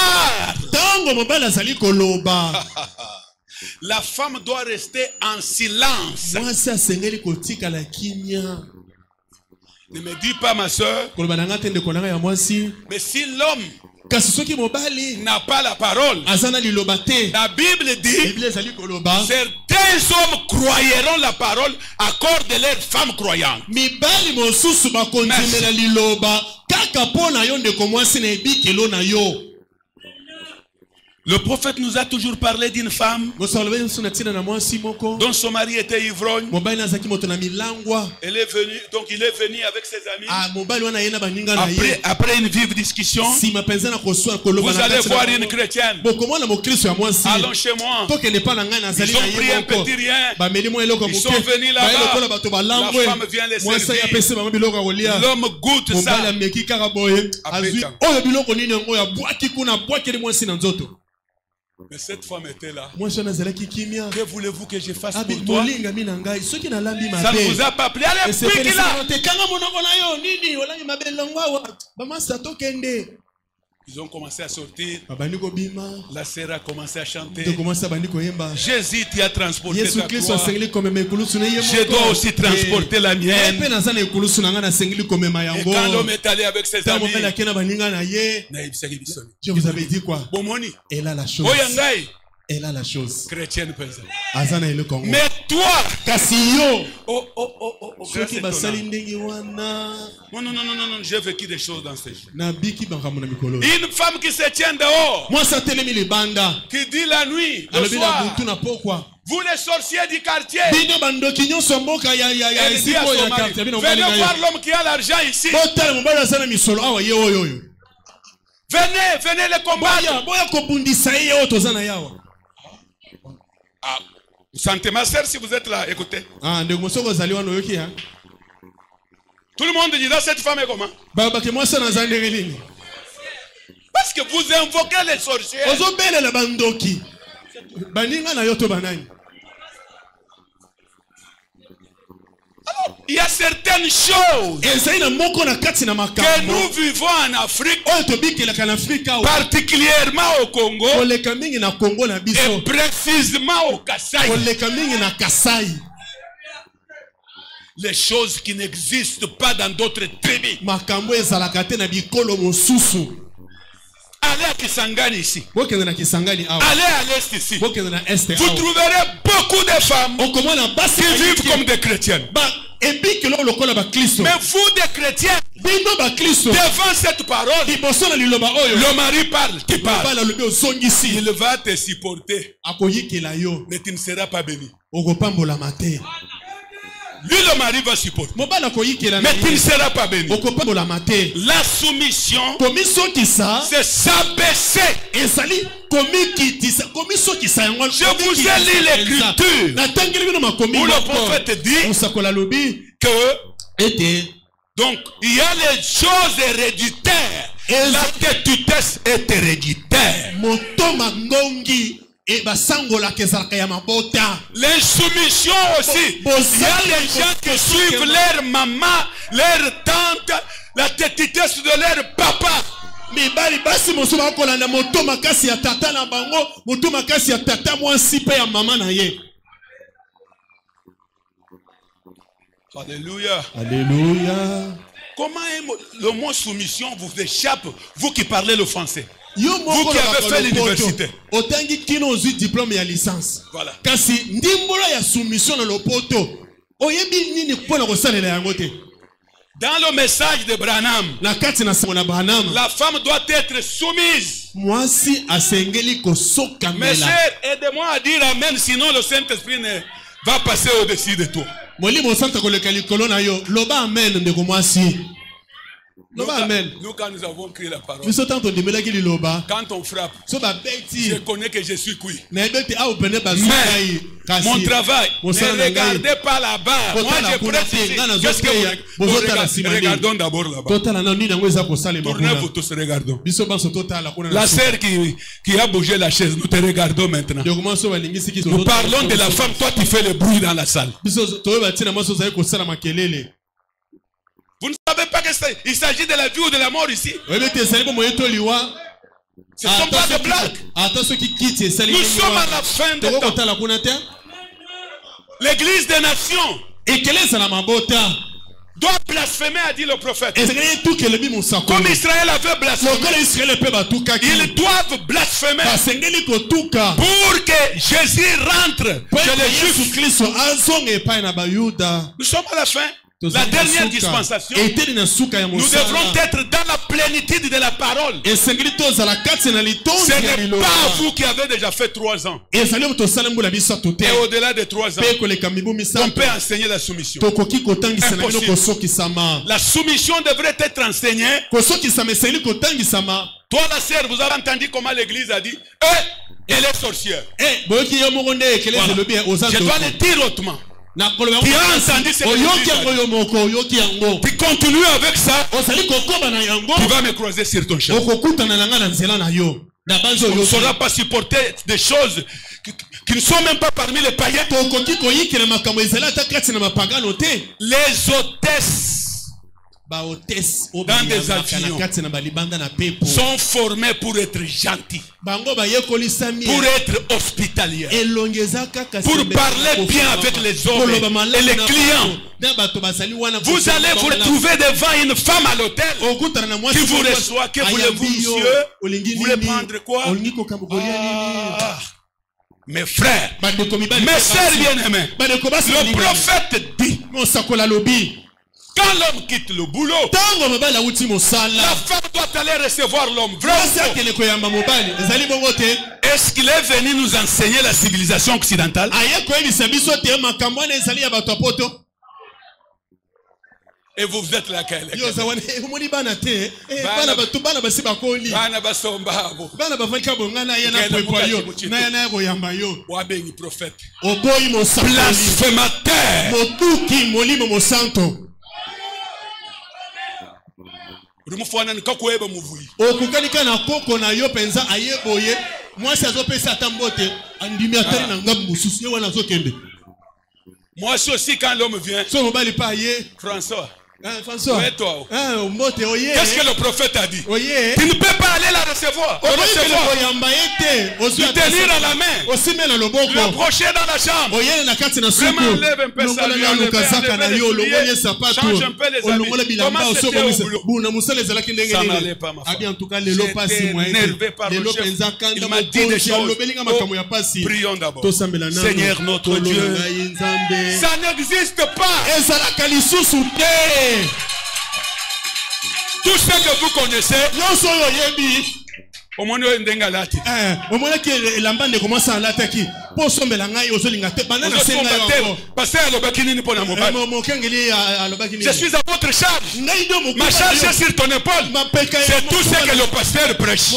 parle, la femme doit rester en silence. Ne me dis pas, ma soeur, mais si l'homme n'a pas la parole, la Bible dit, certains hommes croiront la parole à cause de leurs femmes croyantes. Le prophète nous a toujours parlé d'une femme dont son mari était ivrogne. Elle est venue, donc il est venu avec ses amis. Après une vive discussion, vous allez voir une chrétienne. Allons chez moi. Ils ont pris un petit rien. Ils sont venus là-bas. La femme vient les servir. L'homme goûte ça. Mais cette femme était là. Que voulez-vous que je fasse pour toi? Ça ne vous a pas plu? Allez, pique là. Ils ont commencé à sortir. La sœur a commencé à chanter. Jésus t'y a transporté ta croix. Je dois aussi transporter la mienne. Et quand l'homme est allé avec ses amis, je vous avais dit quoi? Elle a la chose. Elle a la chose. Chrétienne, mais toi, non, j'ai vécu des choses dans ces jours. Une femme qui se tient dehors, qui dit la nuit, le soir, vous les sorciers du quartier, elle dit à son mari, venez voir l'homme qui a l'argent ici. Venez les combattre. Ah, vous sentez ma soeur si vous êtes là, écoutez. Tout le monde dit là, cette femme est comment? Parce que vous invoquez les sorciers. Alors, il y a certaines choses que nous vivons en Afrique, particulièrement au Congo, et précisément au Kasaï. Les choses qui n'existent pas dans d'autres tribus. Allez à Kisangani ici. Allez à l'est ici. Vous trouverez beaucoup de femmes qui vivent comme des chrétiennes. Mais vous, des chrétiens, devant cette parole, le mari parle, tu parles. Il va te supporter, mais tu ne seras pas béni. Lui, le mari va supporter, mais tu ne seras pas béni. La soumission, c'est s'abaisser. Je vous ai lu l'écriture où le prophète dit que donc il y a les choses héréditaires. La tétutesse est héréditaire. L'insoumission aussi. Il y a les gens qui suivent leur maman, leur tante, la tétutesse de leur papa. Alléluia. Alléluia. Comment le mot soumission vous échappe, vous qui parlez le français? Vous qui avez fait l'université. Voilà. Dans le message de Branham, la femme doit être soumise. Mes chers, aidez-moi à dire amen, sinon le Saint-Esprit va passer au-dessus de toi. Nous, quand nous avons pris la parole, quand on frappe, je connais que je suis cuit. Mais mon travail, ne regardez pas là-bas. Moi, je prêche ici. Qu'est-ce que vous regardez? Regardons d'abord là-bas. Tournez-vous tous, regardons. La sœur qui a bougé la chaise, nous te regardons maintenant. Nous parlons de la femme, toi tu fais le bruit dans la salle. Vous ne savez pas qu'il s'agit de la vie ou de la mort ici. Ce ne sont pas de blagues. Nous sommes à la fin de temps. L'église des nations doit blasphémer, a dit le prophète. Comme Israël avait blasphémé, ils doivent blasphémer pour que Jésus rentre chez les Juifs. Nous sommes à la fin. La dernière dispensation, nous devrons être dans la plénitude de la parole. Ce n'est pas vous qui avez déjà fait 3 ans. Et au-delà de 3 ans, on peut enseigner la soumission. Impossible. La soumission devrait être enseignée. Toi, la sœur, vous avez entendu comment l'église a dit elle est sorcière. Voilà. Je dois le dire autrement. Tu as entendu ce que tu continues avec ça, tu vas me croiser sur ton chemin. On ne saura pas supporter des choses qui ne sont même pas parmi les païens. Les hôtesses dans des avions sont formés pour être gentils, pour être hospitaliers, pour parler bien avec les hommes et les clients. Vous allez vous retrouver devant une femme à l'hôtel qui vous reçoit. Que voulez-vous, monsieur? Vous voulez prendre quoi? Mes frères, mes sœurs bien-aimés, le prophète dit, quand l'homme quitte le boulot, la femme doit aller recevoir l'homme. Est-ce qu'il est venu nous enseigner la civilisation occidentale? Et vous êtes laquelle? Blasphémateur. okukanika na koko na yo penza ayeboye mwasi azopesa atambote andimiateur na ngam mususu ye wana azokende. Moi aussi quand l'homme vient. So mobali pa ye François. François. Qu'est-ce que le prophète a dit? Tu ne peux pas aller la recevoir. Le tenir à la main. L'approcher dans la chambre. Vraiment enlève un peu ça. Change un peu les habits. Comment c'était au boulot? Ça n'allait pas, ma femme. J'étais énervé par le chef. Il m'a dit des choses. Prions d'abord. Seigneur notre Dieu, ça n'existe pas. Tout ce que vous connaissez, au moins ndengalati. Au moins que l'ambande commence à l'attaquer. Pour sommer la ngaï aux olinga. Je suis à votre charge. Ma charge est sur ton épaule. C'est tout ce que le pasteur prêche.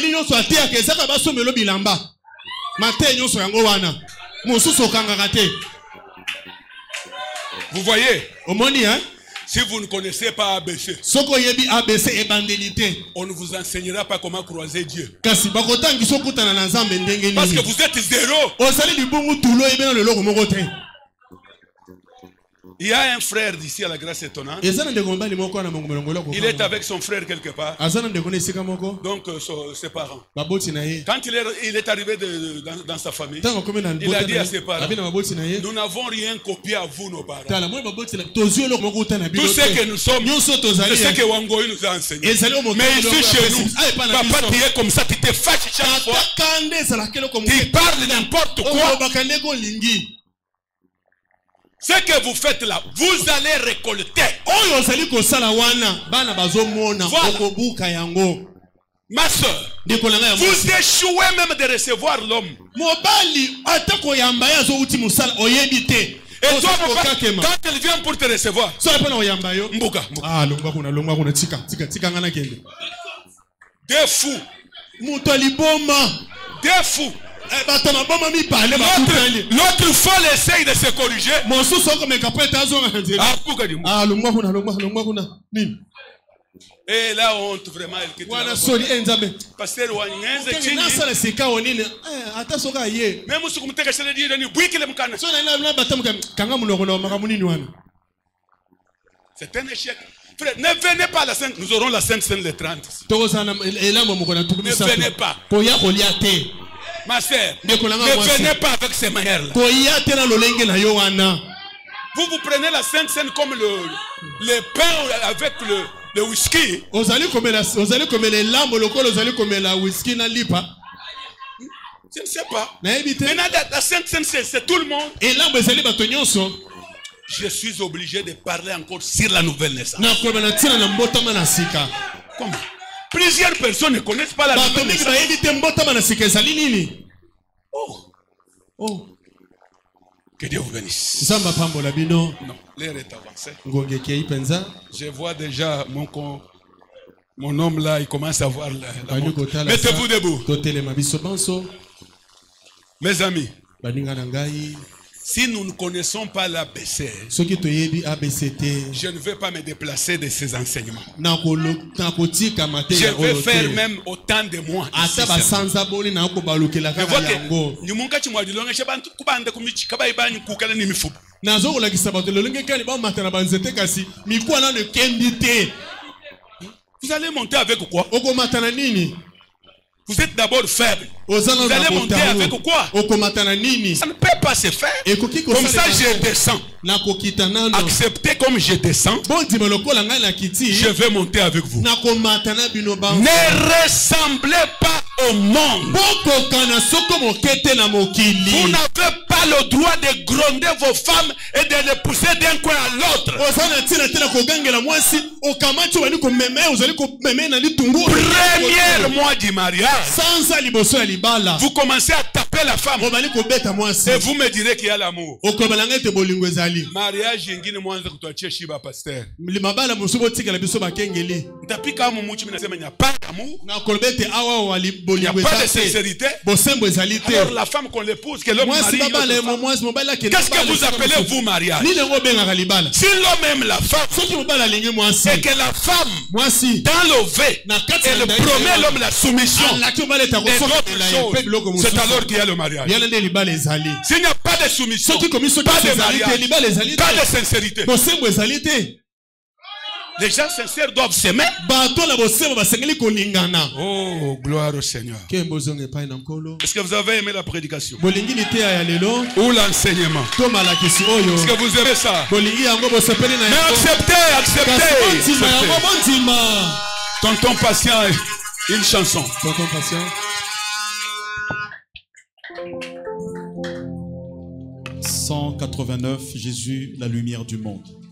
Vous voyez? Si vous ne connaissez pas ABC, on ne vous enseignera pas comment croiser Dieu. Parce que vous êtes zéro. Il y a un frère d'ici à la grâce étonnante. Il est avec son frère quelque part. Donc ses parents. Quand il est arrivé dans sa famille, il a dit à ses parents, nous n'avons rien copié à vous, nos parents. Tout ce que nous sommes, c'est ce que Wangoï nous a enseigné. Mais ici chez nous, papa, tu es comme ça, tu te fâches chaque fois. Tu parles n'importe quoi. Ce que vous faites là, vous allez récolter. Voilà. Ma soeur, vous échouez même de recevoir l'homme. Et Et toi, quand elle vient pour te recevoir, Mbuka. Ah, longwa tika ngana kende. Des fous. Des fous. L'autre folle essaye de se corriger. Et là, honte vraiment. Pasteur Wanyenze Chini. Même si vous me chez dire, c'est un échec. Frère, ne venez pas à la Sainte. Nous aurons la Sainte Seine le 30. Ne venez pas. Ma sœur, ne venez pas avec ces manières-là. Vous prenez la Sainte Seine comme le pain avec le whisky. Vous allez comme les lames, la whisky na lipa. Je ne sais pas. Maintenant, la Sainte Seine, c'est tout le monde. Et là, vous allez je suis obligé de parler encore sur la nouvelle naissance. Comment? Plusieurs personnes ne connaissent pas la nouvelle naissance. Oh. Que Dieu vous bénisse. Non, l'heure est avancée. Je vois déjà mon homme là, il commence à voir la montre. Mettez-vous debout. Mes amis, si nous ne connaissons pas l'ABC, je ne vais pas me déplacer de ces enseignements. Je vais faire même autant de mois. Vous allez monter avec quoi? Vous êtes d'abord faible. Vous allez monter avec quoi? Ça ne peut pas se faire. Comme ça, je descends. Acceptez comme je descends. Je vais monter avec vous. Ne ressemblez pas au monde. Vous n'avez pas le droit de gronder vos femmes et de les pousser d'un coin à l'autre. Premier mois du mariage, vous commencez à taper la femme et vous me direz qu'il y a l'amour. Mariage ingine mwanza kutuachia shiba pasteur. Ndapika mumuchi minasema il n'y a pas d'amour. Il n'y a pas de sincérité. Alors la femme qu'on l'épouse, que l'homme marie, qu'est-ce que vous appelez vous mariage? Si l'homme aime la femme et que la femme dans le V, elle promet l'homme la soumission et d'autres choses, c'est alors qu'il y a le mariage. S'il n'y a pas de soumission, pas de mariage, pas de sincérité, les gens sincères doivent s'aimer. Oh, gloire au Seigneur. Est-ce que vous avez aimé la prédication ou l'enseignement? Est-ce que vous aimez ça? Mais acceptez. Tonton Patient, une chanson. Tonton Patient. 189, Jésus, la lumière du monde.